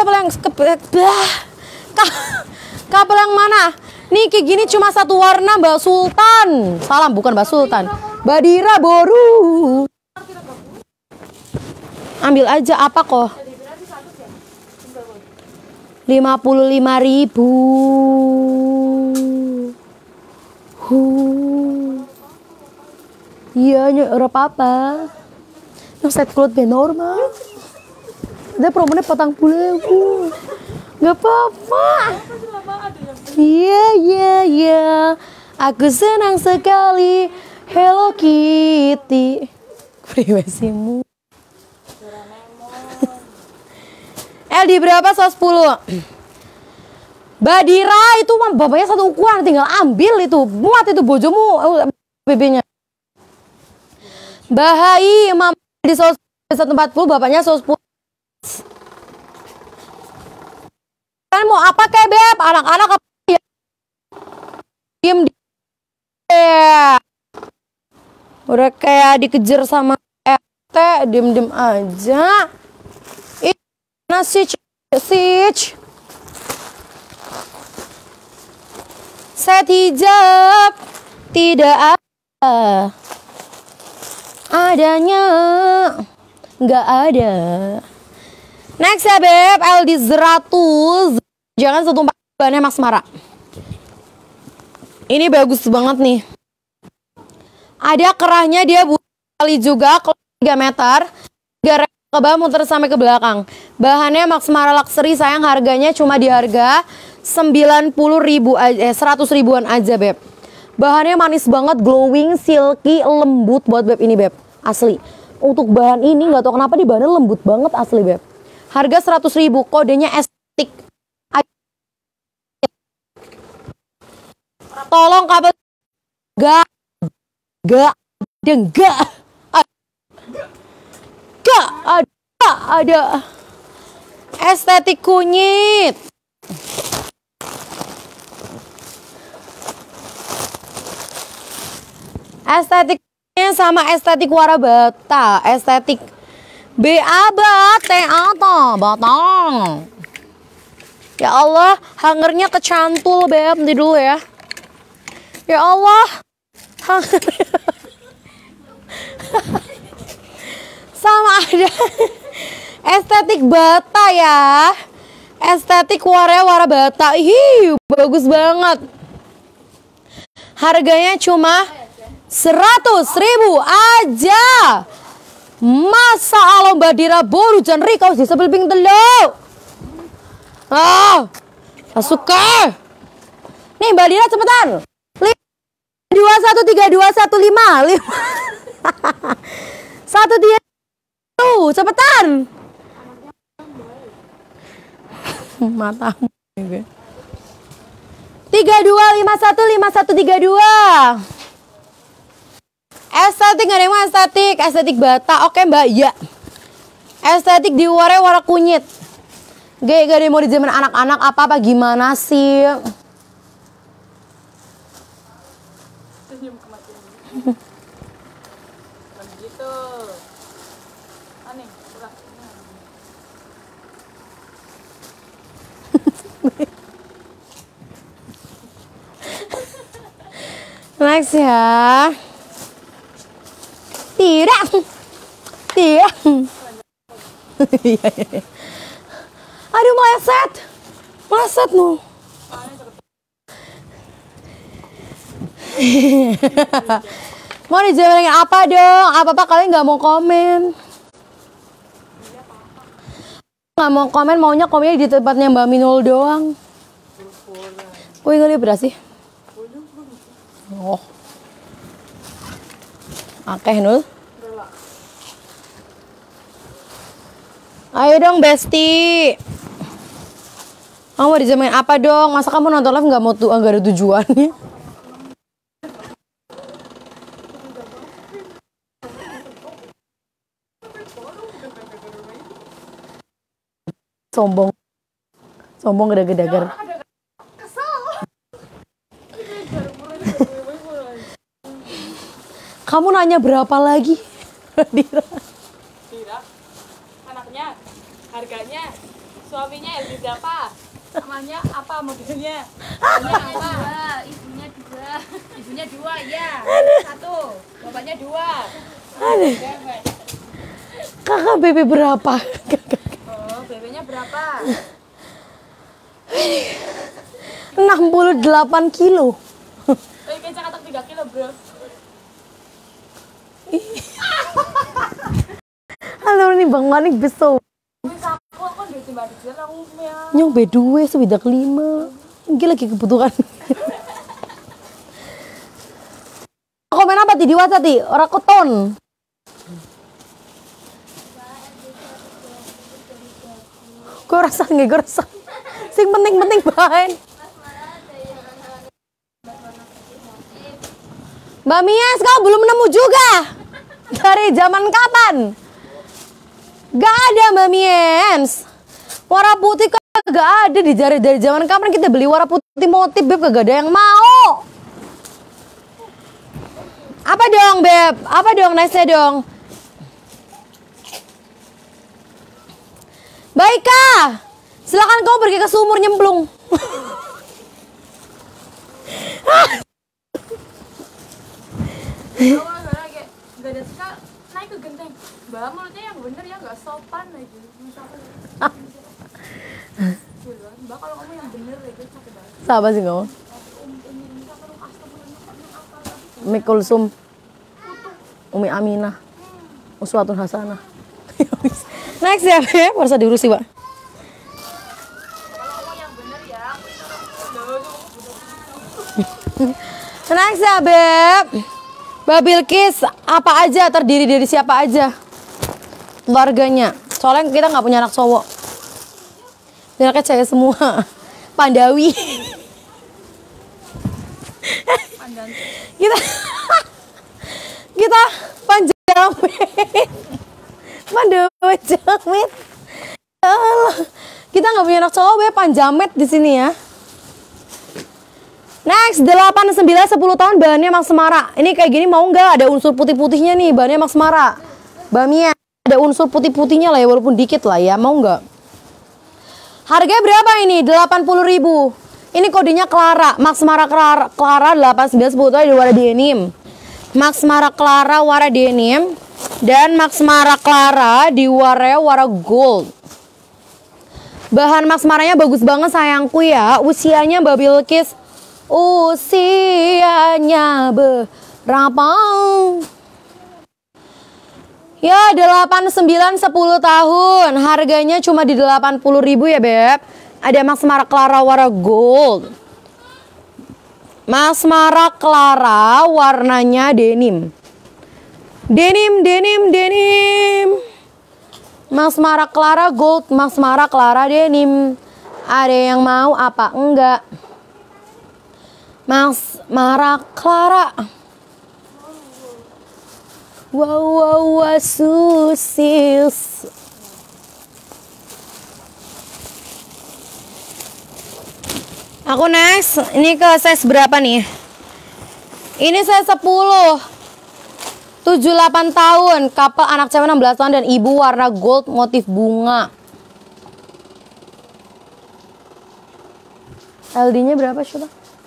kapal yang mana? Nih kayak gini cuma satu warna Mbak Sultan. Salam, bukan Mbak Sultan. Mbak Dira boru. Ambil aja apa kok? 55.000. Iya, ora apa-apa. No set kulit be normal. Ada promonya 40.000. Gak apa-apa. Iya. Aku senang sekali. Hello Kitty. Privasimu. LD berapa? 110. Badira itu mah bapaknya satu ukuran, tinggal ambil itu. Muat itu bojomu BB-nya. Bahai mama di 140, bapaknya 110. Kan mau apa kayak beb? Anak-anak apa ya? Diem dia. Udah kayak dikejar sama RT, diem-diem aja. Ih, nasi sih. Set hijab tidak ada. Adanya nggak ada. Next ya beb, LD 100. Jangan setumpah bannya Max Mara. Ini bagus banget nih. Ada kerahnya dia kali juga 3 meter. 3 ke bawah muter sampai ke belakang. Bahannya Max Mara Luxury, sayang harganya cuma di harga 90.000 aja, 100 ribuan aja beb. Bahannya manis banget, glowing, silky, lembut buat beb ini beb. Asli. Untuk bahan ini nggak tahu kenapa di bahannya lembut banget asli beb. Harga 100.000, kodenya estetik. Tolong kabel gak ada estetik kunyit. Estetiknya sama estetik warabata, estetik batang. Ya Allah, hangernya kecantul beb, nanti dulu ya. Ya Allah, sama ada estetik bata ya, estetik wara bata. Ih, bagus banget. Harganya cuma 100.000 aja. Masa alo Mbak Dira boru jan rika di sebel ping telu. Suka. Nih Mbak Dira cepetan. 213215 1 cepetan. Matamu. 32515132. Estetik nggak ada yang mau estetik bata. Oke mbak, ya. Estetik di warna kunyit. Gak ada yang mau di zaman anak-anak apa gimana sih? Senyum kematian. Begitu. Aneh, kurang. Next ya. Tidak. Aduh meleset nu. Mau dijawabin apa dong? Apa kalian nggak mau komen? Nggak mau komen, maunya komennya di tempatnya Mbak Minul doang. Wih nggak beras sih? Oh. Oke, Nul. Ayo dong, Besti. Kamu mau dijamain apa dong? Masa kamu nonton live nggak ada tujuannya? Sombong gede-gedegar. Kamu nanya berapa lagi? Dira, anaknya, harganya, suaminya LG berapa? Namanya apa, modelnya? Namanya apa? Ibunya dua, ya. 1, bapaknya 2. Kakak bebe berapa? Oh, bebenya berapa? 68 kilo. Kayak catat 3 kilo, bro. Halo nih Bang Manik beso. Nyong B2 sewidak 5. Ini lagi kebutuhan. Komen apa di WhatsApp di? Ora koton. Gue rasa nggak gue rasa. Sing penting bahan. Mbak Mias, kau belum nemu juga. Dari zaman kapan? Gak ada Mbak Miens. Warna putih kagak ada dari zaman kapan kita beli warna putih motif Beb, kagak ada yang mau. Apa dong Beb? Apa dong nice-nya dong? Baika, silakan kau pergi ke sumur nyemplung. Kalau kayak nggak ada suka naik ke genteng. Mbak mulutnya yang bener ya, nggak sopan aja. Mbak kalau kamu yang bener aja sakit banget. Siapa sih kamu? Umi Kulsum, Umi Aminah, Uswatun Hasanah. Next ya, Beb, harus diurusi, Pak. Kalau kamu yang bener ya. Next ya, Beb. Mbak Bilkis, apa aja, terdiri dari siapa aja? Keluarganya. Soalnya kita nggak punya anak cowok. Anaknya cewek semua. Pandawi. kita Panjamet. Pandawi Jamet. Ya Allah. Kita nggak punya anak cowok, Beb. Panjamet di sini ya. Next, 8, 9, 10 tahun bahannya Max Mara. Ini kayak gini mau nggak? Ada unsur putih-putihnya nih, bahannya Max Mara. Bamia, ada unsur putih-putihnya lah ya, walaupun dikit lah ya. Mau nggak? Harganya berapa ini? 80.000. Ini kodenya Clara. Max Mara Clara 8, 9, 10 tahun di warna denim. Max Mara Clara warna denim. Dan Max Mara Clara di warna gold. Bahan Max Maranya bagus banget sayangku ya. Usianya Mbak Bilkis, usianya berapa? Ya 8, 9, 10 tahun. Harganya cuma di 80.000 ya Beb. Ada Max Mara Clara warna gold. Max Mara Clara warnanya denim. Denim. Max Mara Clara gold, Max Mara Clara denim. Ada yang mau apa enggak? Max Mara Clara. Wow, susis. Aku next. Ini ke size berapa nih? Ini size 10. 78 tahun, couple anak cewek 16 tahun dan ibu warna gold motif bunga. LD-nya berapa coba?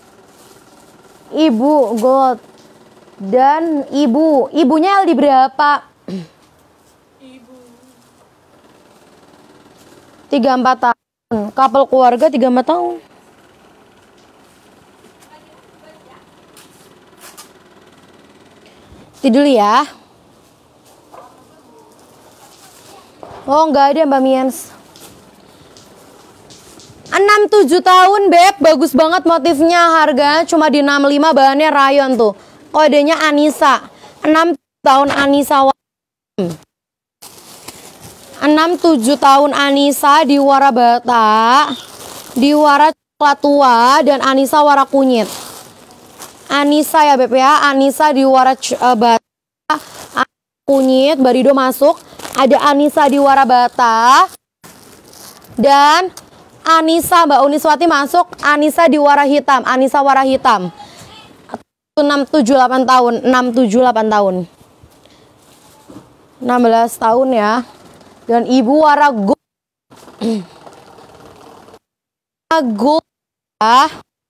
Ibu gold dan ibunya LD berapa? Ibu. 34 tahun, couple keluarga 34 tahun. Dulu ya. Oh nggak ada Mbak Miens. 6-7 tahun Beb, bagus banget motifnya. Harga cuma di 65, bahannya rayon tuh. Kodenya Anissa. 6 tahun Anissa. 6-7 tahun Anissa di warna bata, di warna coklat tua, dan Anissa warna kunyit. Anissa ya Beb ya, Anissa di warna bata, kunyit, barido masuk. Ada Anissa di warna bata, dan Anissa Mbak Uniswati masuk. Anissa di warna hitam, Anissa warna hitam. 6-7-8 tahun, 6-7-8 tahun, 16 tahun ya. Dan ibu warna gold. Gold ya.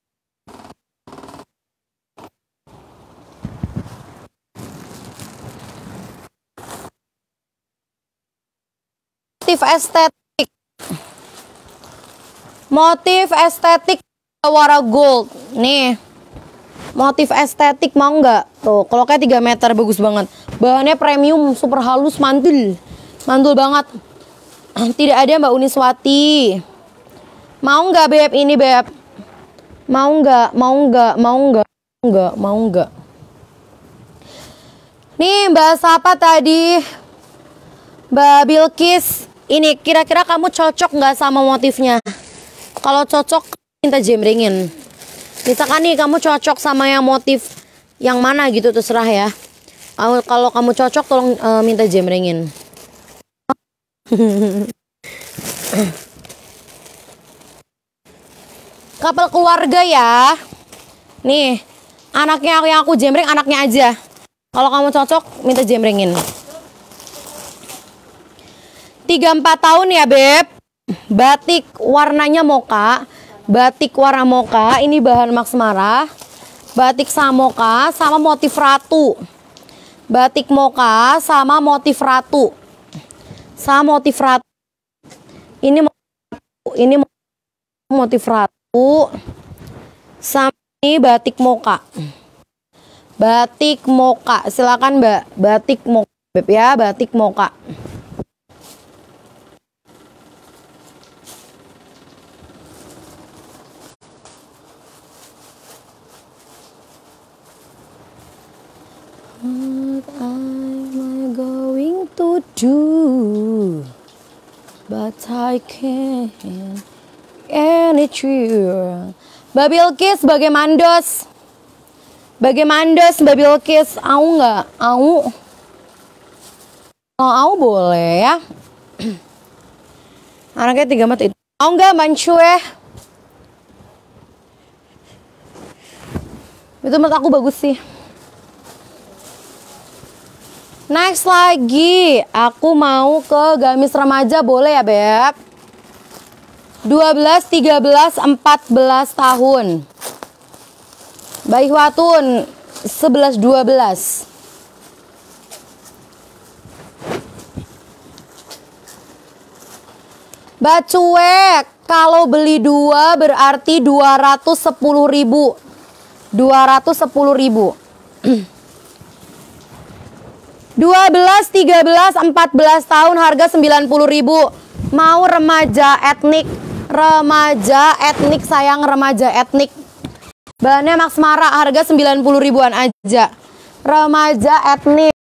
Motif estetik warna gold nih, motif estetik mau nggak tuh? Kalau kayak 3 meter bagus banget, bahannya premium, super halus, mantul banget. Tidak ada Mbak Uniswati. Mau nggak Beb ini Beb? Mau nggak? Nih Mbak siapa tadi? Mbak Bilkis. Ini kira-kira kamu cocok nggak sama motifnya? Kalau cocok minta jembrengin. Misalkan nih kamu cocok sama yang motif yang mana gitu, terserah ya. Kalau kamu cocok tolong minta jembrengin. Kapal keluarga ya. Nih, anaknya yang aku jembreng anaknya aja. Kalau kamu cocok, minta jembrengin. 3-4 tahun ya, Beb. Batik warnanya mocha. Batik warna mocha. Ini bahan Max Mara. Batik samoka sama motif ratu. Batik mocha sama motif ratu. Sama motif ratu. Ini motif ratu. Sama ini batik mocha. Batik mocha. Silakan, Mbak. Batik mocha, Beb ya, batik mocha. What am I going to do? But I can't any true. Mbak Bilkis sebagai mandos. Sebagai mandos Mbak Bilkis. Au nggak? Au. Oh, au boleh ya. Anaknya 3 mata itu. Au nggak Mancue? Itu menurut aku bagus sih. Next lagi, aku mau ke gamis remaja, boleh ya Beb? 12, 13, 14 tahun. Baik Watun 11, 12. Bacuek, kalau beli 2 berarti 210.000. 210.000. 12, 13, 14 tahun harga 90.000. Mau remaja etnik. Remaja etnik sayang, remaja etnik. Bahannya Max Mara, harga 90.000-an aja. Remaja etnik.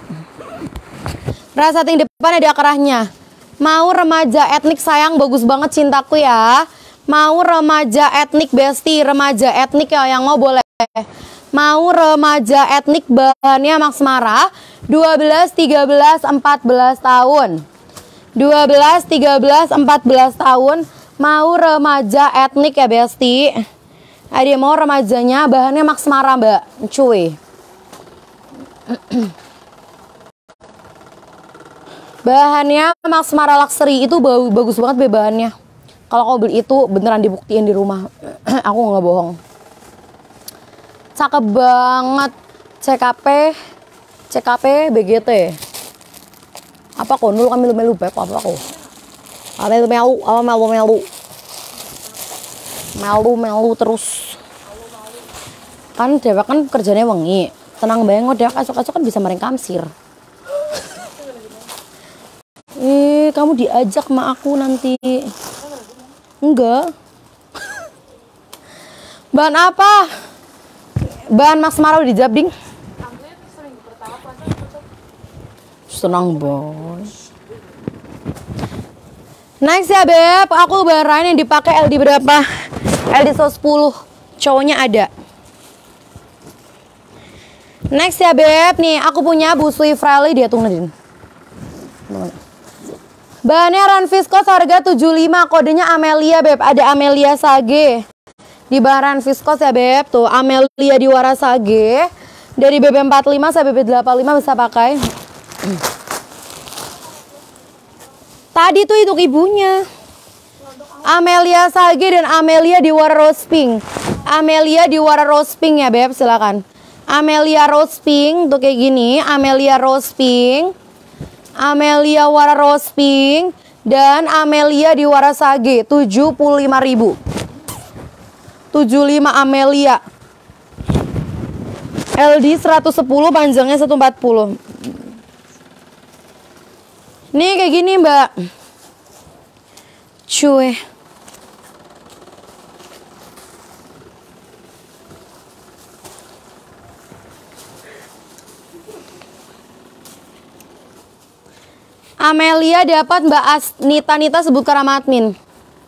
Rasa ting depan ada kerahnya. Mau remaja etnik sayang, bagus banget cintaku ya. Mau remaja etnik besti, remaja etnik ya yang mau boleh. Mau remaja etnik bahannya Max Mara 12, 13, 14 tahun. 12, 13, 14 tahun. Mau remaja etnik ya besti. Ada mau remajanya bahannya Max Mara Mbak cuy. Bahannya Max Mara Luxury itu bagus banget bahannya. Kalau kau beli itu beneran dibuktiin di rumah. Aku nggak bohong. Cakep banget. CKP BGT. Apa kok dulu kan melu beb apa kok? Melu terus. Kan dewek kan kerjanya wengi. Tenang banget dewek esok-esok kan bisa mereng kamsir. Kamu diajak sama aku nanti. Enggak. Bahan apa? Bahan Max Mara udah dijabding. Senang boy. Next ya Beb, aku bahan yang dipakai LD berapa? LD 110. Cowoknya ada. Next ya Beb, nih aku punya busui Frali dia tuh Nadine. Bahannya Ran Viscose harga 75, kodenya Amelia Beb, ada Amelia Sage. Di bahan Viscose ya Beb, tuh Amelia di Warasage. Dari BB45 sampai BB85 bisa pakai. Tadi tuh itu ibunya. Amelia Sage dan Amelia di Wara Rose Pink. Amelia di Wara Rose Pink ya Beb, silakan. Amelia Rose Pink tuh kayak gini, Amelia Rose Pink. Amelia Wara Rose Pink dan Amelia di Wara Sage 75.000. 75 Amelia. LD 110, panjangnya 140. Nih kayak gini Mbak. Cuy. Amelia dapat Mbak Nita sebut ke nama admin.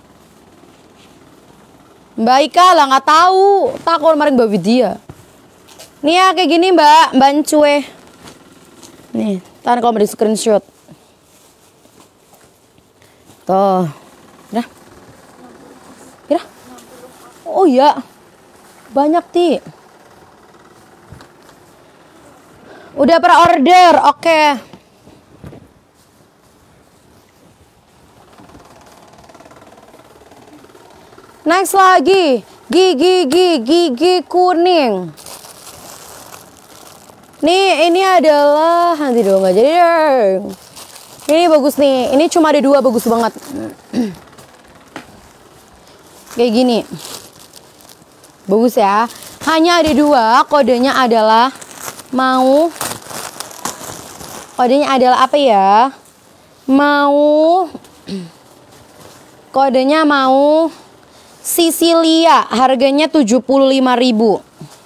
Mbak Ika lah nggak tahu. Takut kemarin Mbak Widya. Nih ya kayak gini Mbak Cue. Nih, tahan kalau mau di screenshot. Tuh. Udah. Udah. Oh iya. Banyak, Ti. Udah per order. Oke. Next lagi. Gigi kuning. Nih, ini adalah nanti dong nggak jadi. Ini bagus nih. Ini cuma ada 2 bagus banget. Kayak gini. Bagus ya. Hanya ada 2. Kodenya adalah kodenya adalah apa ya? Kodenya mau Sicilia. Harganya 75.000.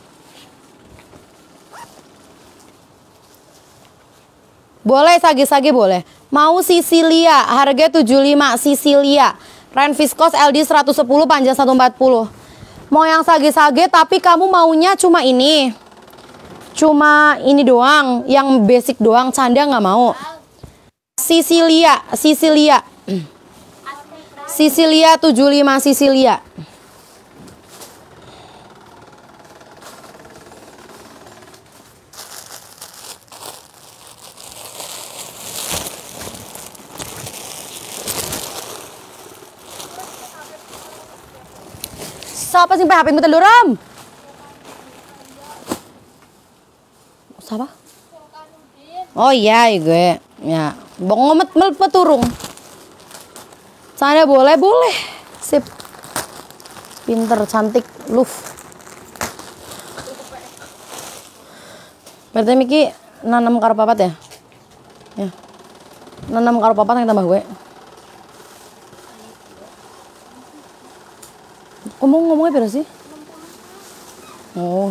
Boleh sage-sage boleh. Mau Sicilia, harga 75 Sicilia. Ren Viscose LD 110 panjang 140. Mau yang sage-sage tapi kamu maunya cuma ini. Cuma ini doang, yang basic doang, canda nggak mau. Sicilia 75 Sicilia. Siapa sih HP mu teluram? Siapa? Oh iya gue. Ya, bongomet peturung. Sana boleh. Sip. Pinter, cantik, luf. Berarti Miki nanam karo papat ya? Ya. Nanam karo papat yang tambah gue. Ngomongnya berapa sih? Oh.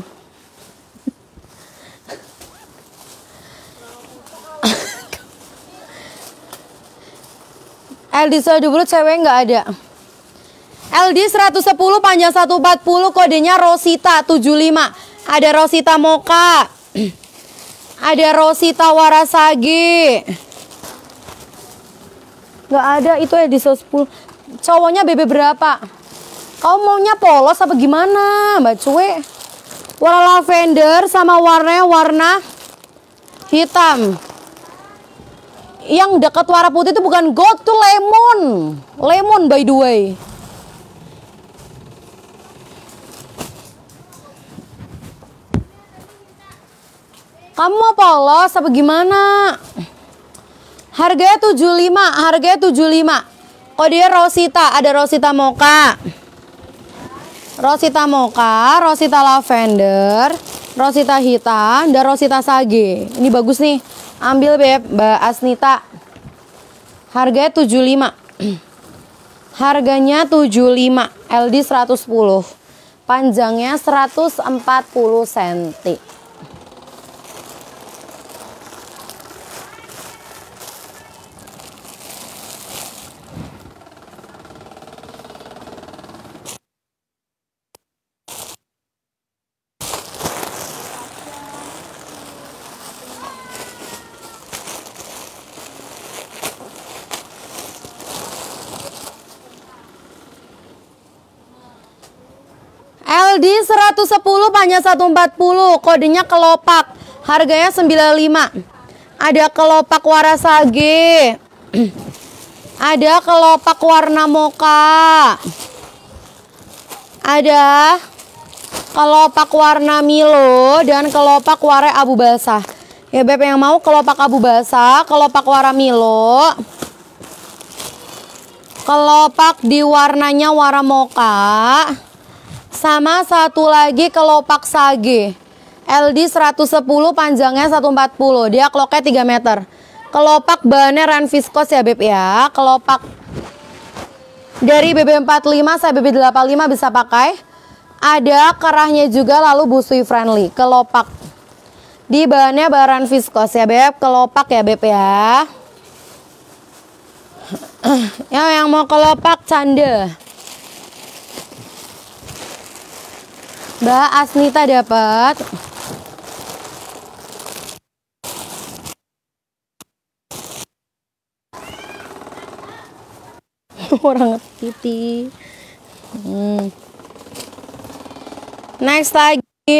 LD 120 cewek nggak ada. LD 110 panjang 140 kodenya Rosita 75. Ada Rosita Mocha. Ada Rosita Warasage. Nggak ada itu LD 110. Cowoknya BB berapa? Kau maunya polos apa gimana, Mbak Cuy? Warna lavender sama warna hitam. Yang dekat warna putih itu bukan gold, tuh lemon. Lemon by the way. Kamu mau polos apa gimana? Harganya 75. Kodenya Rosita, ada Rosita Mocha. Rosita Mocha, Rosita Lavender, Rosita Hitam, dan Rosita Sage. Ini bagus nih. Ambil Beb, Mbak Asnita. Harganya 75. Harganya 75. LD 110. Panjangnya 140 cm. LD 110 panjang 140, kodenya kelopak, harganya 95. Ada kelopak Warasage, ada kelopak warna mocha, ada kelopak warna Milo, dan kelopak warna abu basah. Ya Beb, yang mau kelopak abu basah, kelopak warna Milo, kelopak di warnanya warna mocha, sama satu lagi kelopak sage. LD 110 panjangnya 140. Dia kloknya 3 meter. Kelopak bahannya Ren Viscose ya Beb ya. Kelopak dari BB45 sampai BB85 bisa pakai. Ada kerahnya juga, lalu busui friendly. Kelopak di bahannya Ren Viscose ya Beb. Kelopak ya Beb ya. Yang mau kelopak canda. Mbak Asnita dapat. Orang ngetiti. Next lagi.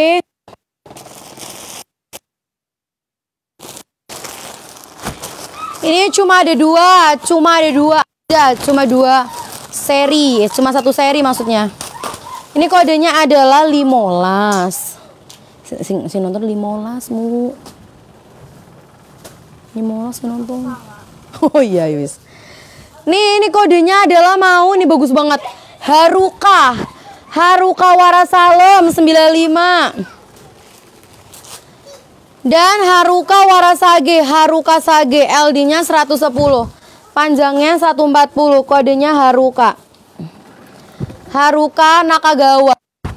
Ini cuma ada dua aja, cuma dua seri, cuma satu seri maksudnya. Ini kodenya adalah 15. Si nonton 15 mu. 15 nonton. Oh iya wis. Nih ini kodenya adalah mau nih bagus banget. Haruka Warasalem 95. Dan Haruka Sage LD-nya 110. Panjangnya 140, kodenya Haruka Nakagawa.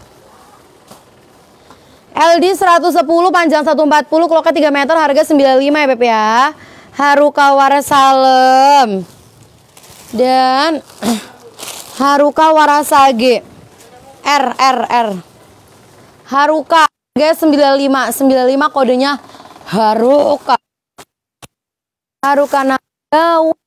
LD 110, panjang 140, kloknya 3 meter, harga 95 ya Beb ya. Haruka Warasalem. Dan Haruka Warasage R. Haruka harga 95 kodenya Haruka Nakagawa.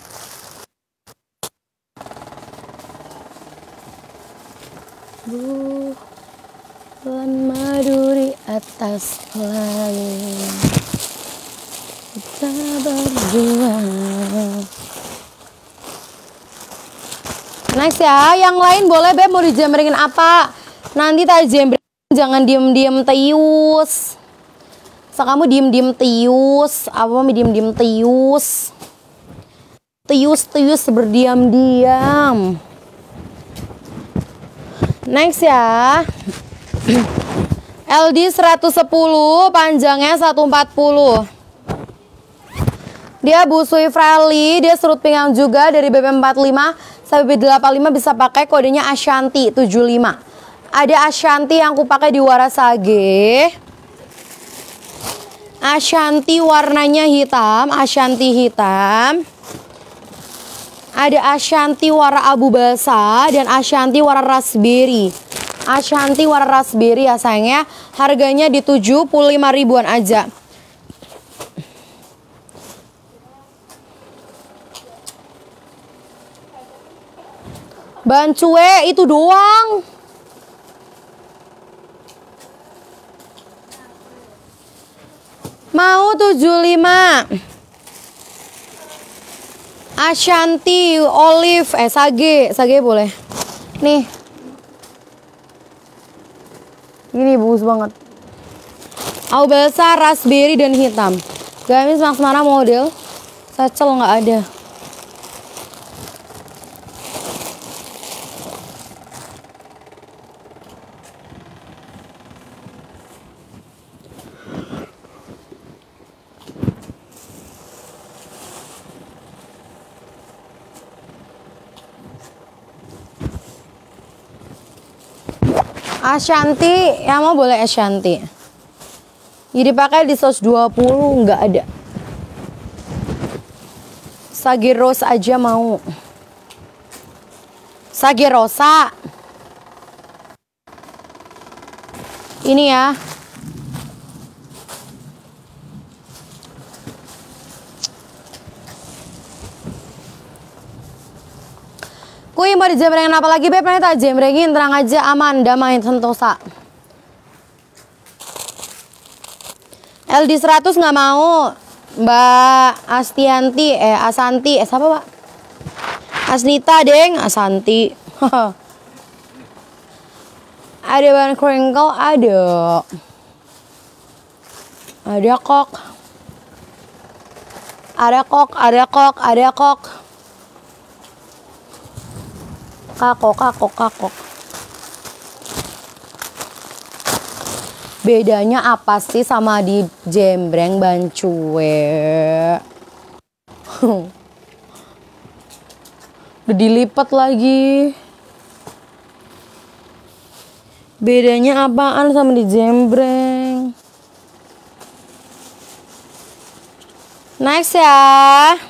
Bulan madu di atas langit, kita berdua. Next ya, yang lain boleh Beb mau dijembrengin apa? Nanti tak jembreng, jangan diem-diem tius. Kamu diem-diem tius, apa mau diem-diem tius? Tius berdiam-diam. Next ya. LD 110, panjangnya 140. Dia busui Frali, dia serut pinggang juga dari BB45 sampai BB85, bisa pakai kodenya Ashanti 75. Ada Ashanti yang aku pakai di Warasage. Ashanti warnanya hitam, Ashanti hitam. Ada Ashanti warna abu basah dan Ashanti warna raspberry. Ashanti warna raspberry ya sayangnya. Harganya di 75 ribuan aja. Bancue itu doang. Mau 75. Ashanti olive sage boleh. Nih. Ini bagus banget. Aubasa raspberry dan hitam. Gamis Max Mara model. Sacel nggak ada. Ashanti, yang mau boleh Ashanti. Jadi pakai di 120 nggak ada. Sage Rose aja mau. Sage Rosa. Ini ya. Kui mau dijembrengin apa lagi Beb? Nanti tak jembrengin, tenang aja, aman, damai, sentosa. LD 100 nggak mau. Mbak Asanti, siapa Pak? Asnita deng, Asanti. Ada bahan crinkle, ada. Ada kok. Kakok. Bedanya apa sih sama di jembreng bancue? Udah dilipat lagi. Bedanya apaan sama di jembreng? Next ya.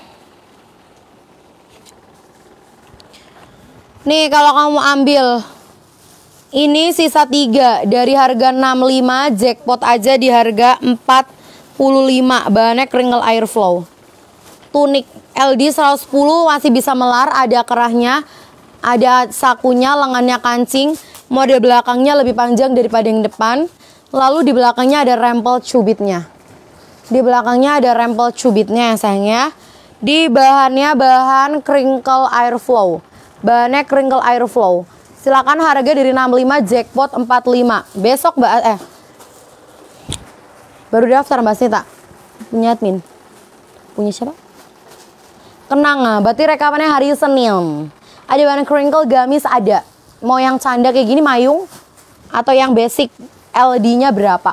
Nih kalau kamu ambil ini sisa 3 dari harga 65, jackpot aja di harga 45. Bahannya Kringle Airflow. Tunik LD 110 masih bisa melar, ada kerahnya, ada sakunya, lengannya kancing, model belakangnya lebih panjang daripada yang depan. Lalu di belakangnya ada rempel cubitnya. Di belakangnya ada rempel cubitnya sayangnya. Di bahannya bahan crinkle airflow. Bahannya crinkle airflow. Silakan harga dari 65, jackpot 45. Besok baru daftar Mbak Sita. Punya admin. Punya siapa? Kenanga, berarti rekamannya hari Senin. Ada bahan crinkle gamis ada. Mau yang canda kayak gini mayung atau yang basic, LD-nya berapa?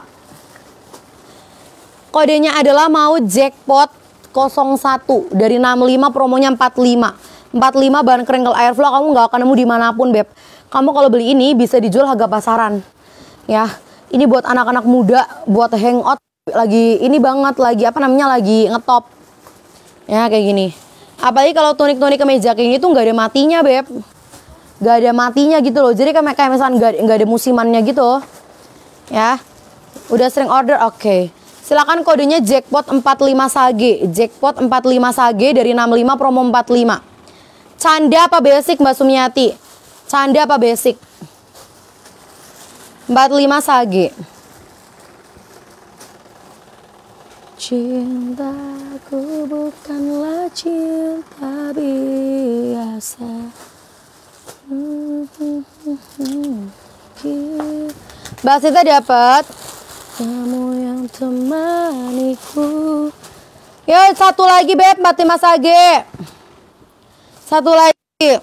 Kodenya adalah mau jackpot 01 dari 65 promonya 45. 45 bahan crinkle airflow kamu nggak akan nemu dimanapun beb. Kamu kalau beli ini bisa dijual harga pasaran. Ya, ini buat anak-anak muda, buat hangout lagi ini banget, lagi apa namanya, lagi ngetop. Ya kayak gini. Apalagi kalau tunik-tunik kemeja kayak gini tuh nggak ada matinya beb, nggak ada matinya gitu loh. Jadi kayak misalnya nggak ada musimannya gitu. Ya, udah sering order, oke. Silakan kodenya jackpot 45 sage, jackpot 45 sage dari 65 promo 45. Canda apa basic Mbak Sumiati? Canda apa basic? 45 sage. Cintaku bukanlah cinta biasa. Mbak Sita dapat. Kamu yang temaniku. Yo, satu lagi beb, 45 sage. Satu lagi.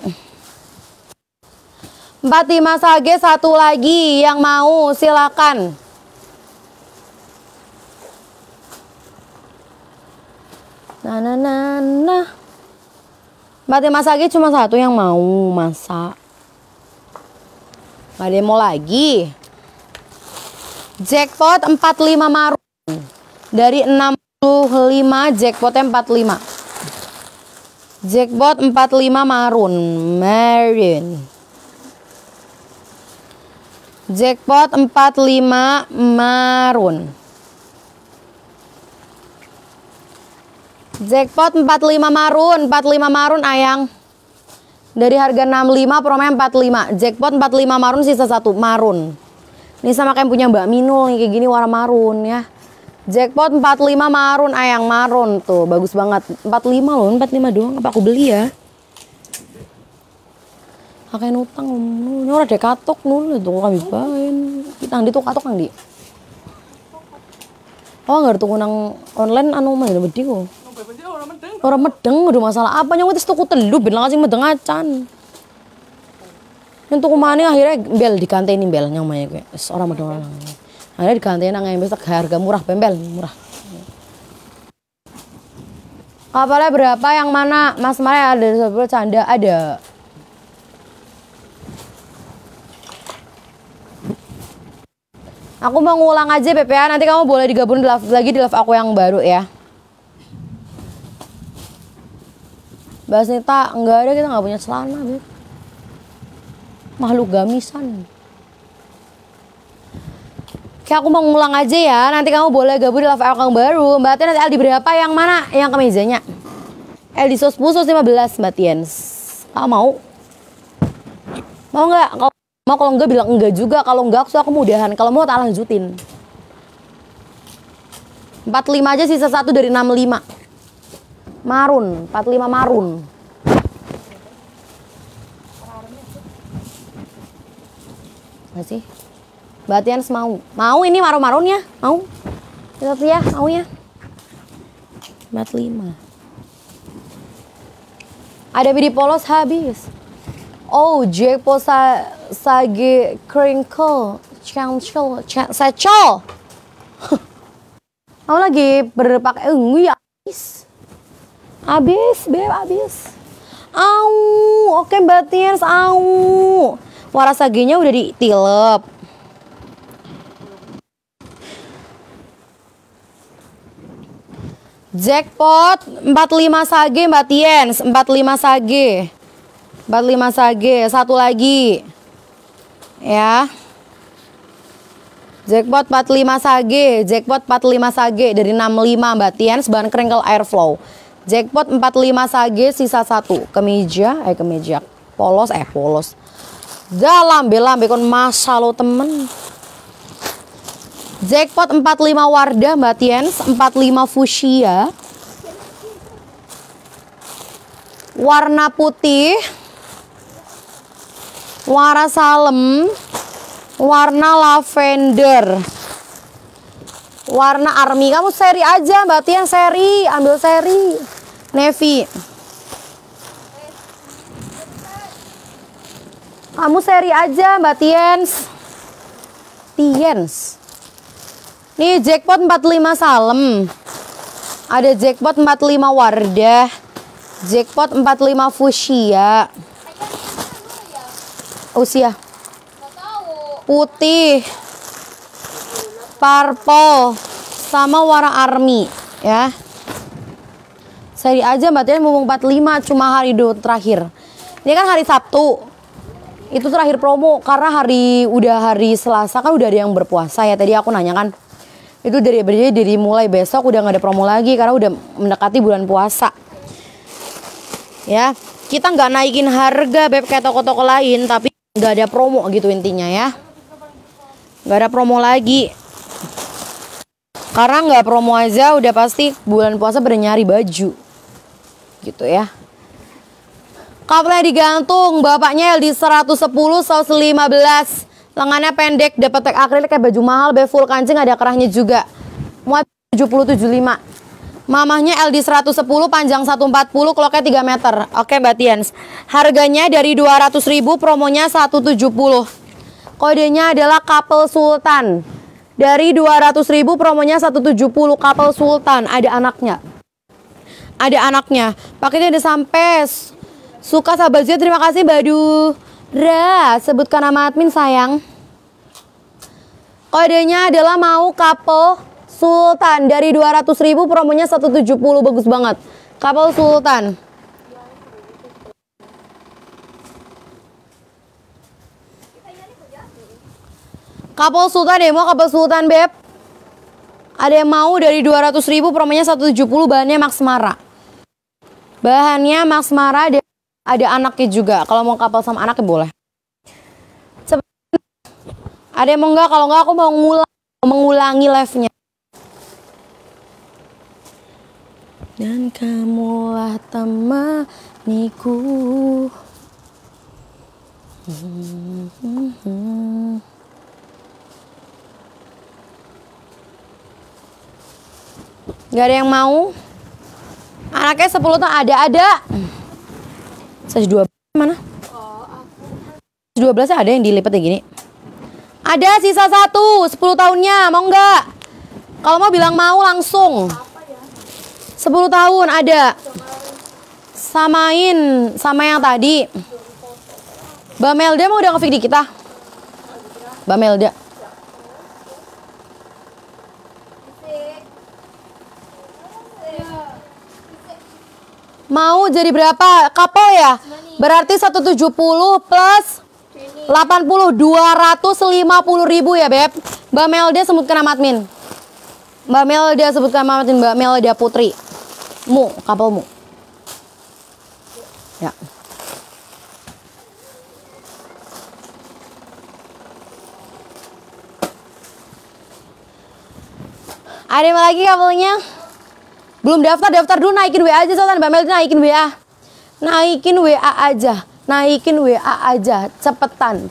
45 sage satu lagi, yang mau silakan. Nah. 45 sage cuma satu yang mau, masa? Gak ada yang mau lagi. Jackpot 45 marun. Dari 65 jackpotnya 45. Jackpot 45 marun. Jackpot 45 marun. Jackpot 45 marun, 45 marun ayang. Dari harga 65 promonya 45. Jackpot 45 marun, sisa satu marun. Ini sama kayak punya Mbak Minul nih, kayak gini warna marun ya. Jackpot 45 marun ayang, marun tuh, bagus banget. 45 loh, 45 doang, apa aku beli ya? Kakek nutang, ini orang ada katok nul tuh kami bain. Kita di tuh katok nang di. Oh nggak tuh nang online anu mah bedi kok. Orang medeng udah masalah apa nyong itu tuku telu ben langsung medeng acan. Yang tuku mana akhirnya bel dikanteni bel nyong mah kayak orang medeng orang. Akhirnya dikanteni nang besok harga murah bembel murah. Kapalnya berapa yang mana? Mas Maya ada 10 canda ada. Aku mau ngulang aja PPA, nanti kamu boleh digabung lagi di live aku yang baru ya. Mbak Nita, enggak ada, kita nggak punya celana, Beb. Makhluk gamisan. Oke, aku mau ngulang aja ya, nanti kamu boleh gabung di live aku yang baru. Mbak Tian, nanti LD berapa yang mana? Yang kemejanya. LD 10, 15 Mbak Tian. Kamu mau? Mau nggak? Mau, kalau enggak bilang enggak juga. Kalau enggak aku mudahan. Kalau mau tak lanjutin. 45 aja, sisa satu dari 65. Marun, 45 marun. Masih? Mbak Tian mau. Mau ini marun-marun ya? Mau? Satu ya, mau ya? 45. Ada bidi polos habis. Oh, jackpot sage crinkle, chancel, secol. Kamu lagi berpakai ya habis. Habis, Beb, habis. Au, oke Mbak Tians, au. Warna sagenya udah ditilep. Jackpot 45 sage Mbak Tiens, 45 sage. 45 sage, satu lagi. Ya. Jackpot 45 sage, jackpot 45 sage dari 65 Mbak Tiens, bahan crinkle airflow. Jackpot 45 sage sisa 1. Kemeja polos. Dalam lambe kon masa lo temen. Jackpot 45 Wardah Mbak Tiens, 45 fuchsia. Warna putih. Warna salem. Warna lavender. Warna army. Kamu seri aja Mbak Tiens, seri. Ambil seri. Navy. Kamu seri aja Mbak Tiens. Nih jackpot 45 salem. Ada jackpot 45 Wardah. Jackpot 45 fuchsia. Usia. Putih. Purple. Sama warna army ya. Seri aja Mbak Tian mumpung 45 cuma hari terakhir. Ini kan hari Sabtu. Itu terakhir promo karena udah hari Selasa kan udah ada yang berpuasa ya. Tadi aku nanya kan. Itu dari mulai besok udah nggak ada promo lagi karena udah mendekati bulan puasa. Ya, kita nggak naikin harga beb kayak toko-toko lain, tapi nggak ada promo gitu intinya ya. Nggak ada promo lagi. Karena nggak promo aja udah pasti bulan puasa pada nyari baju. Gitu ya. Kapalnya digantung, bapaknya LD 110, saus 15. Lengannya pendek, dapat tag akrilik kayak baju mahal, full kancing ada kerahnya juga. Muat 70-75. Mamahnya LD 110, panjang 140, kloknya 3 meter. Oke Mbak Tiens. Harganya dari 200.000, promonya 170. Kodenya adalah Couple Sultan. Dari 200.000, promonya 170. Couple Sultan, ada anaknya. Paketnya udah sampai. Suka sahabatnya, terima kasih Badu. Sebutkan nama admin sayang. Kodenya adalah mau Couple Sultan. Dari 200.000 promonya 170. Bagus banget. Couple Sultan. Couple Sultan deh, mau Couple Sultan beb. Ada yang mau dari 200.000 promonya 170. Bahannya Max Mara. Ada anaknya juga. Kalau mau couple sama anaknya boleh. Ada yang mau enggak? Kalau enggak aku mau mengulangi live-nya. Dan kamulah temaniku. Gak ada yang mau? Anaknya 10 tahun ada. Size 12 mana? 12 ada yang dilipat kayak gini. Ada sisa 1, 10 tahunnya, mau nggak? Kalau mau bilang mau langsung. 10 tahun ada. Samain sama yang tadi. Mbak Melda mau udah nge-fix di kita? Mbak Melda. Mau jadi berapa? Couple ya? Berarti 170 plus 80, 250.000 ya beb. Mbak Melda sebutkan nama admin. Mbak Melda Putri. Couple mu. Ya. Ada yang lagi couple-nya? Belum daftar dulu, naikin WA aja Sultan. Mbak Melda naikin WA. Naikin WA aja. Cepetan.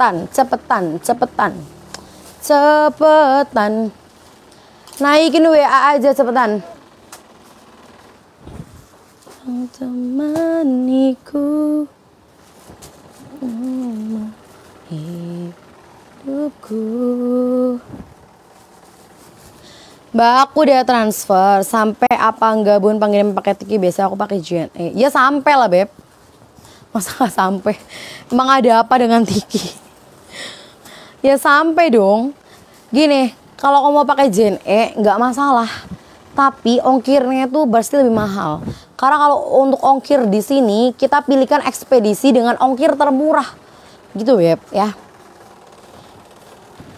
Naikin WA aja cepetan. Temaniku hidupku. Mbak, aku udah transfer. Sampai apa enggak bun panggilin pakai Tiki? Biasa aku pakai JNE. Ya sampai lah beb. Masa nggak sampai? Emang ada apa dengan Tiki? Ya sampai dong. Gini, kalau kamu mau pakai JNE nggak masalah. Tapi ongkirnya tuh pasti lebih mahal. Karena kalau untuk ongkir di sini kita pilihkan ekspedisi dengan ongkir termurah. Gitu beb ya.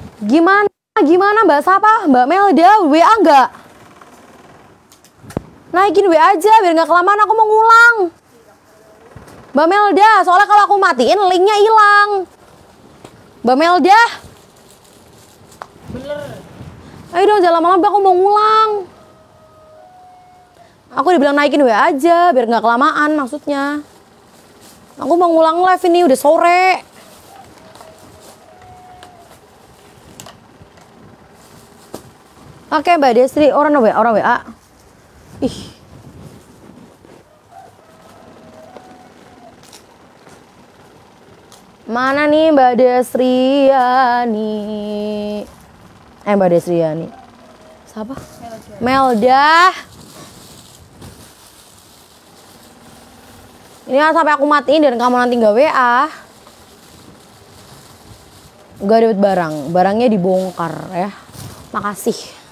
Gimana Mbak Sapa? Mbak Melda WA enggak? Naikin WA aja biar nggak kelamaan, aku mau ngulang. Mbak Melda, soalnya kalau aku matiin linknya hilang. Mbak Melda. Bener. Ayo dong jangan lama-lama, aku mau ngulang. Aku dibilang naikin WA aja biar nggak kelamaan maksudnya. Aku mau ngulang live ini udah sore. Oke Mbak Destri, orang WA. Ih. Mana nih Mbak Destriani? Mbak Destriani. Siapa? Melda. Ini kan sampai aku matiin dan kamu nanti nggak WA. Gak dapet barang, barangnya dibongkar ya. Makasih.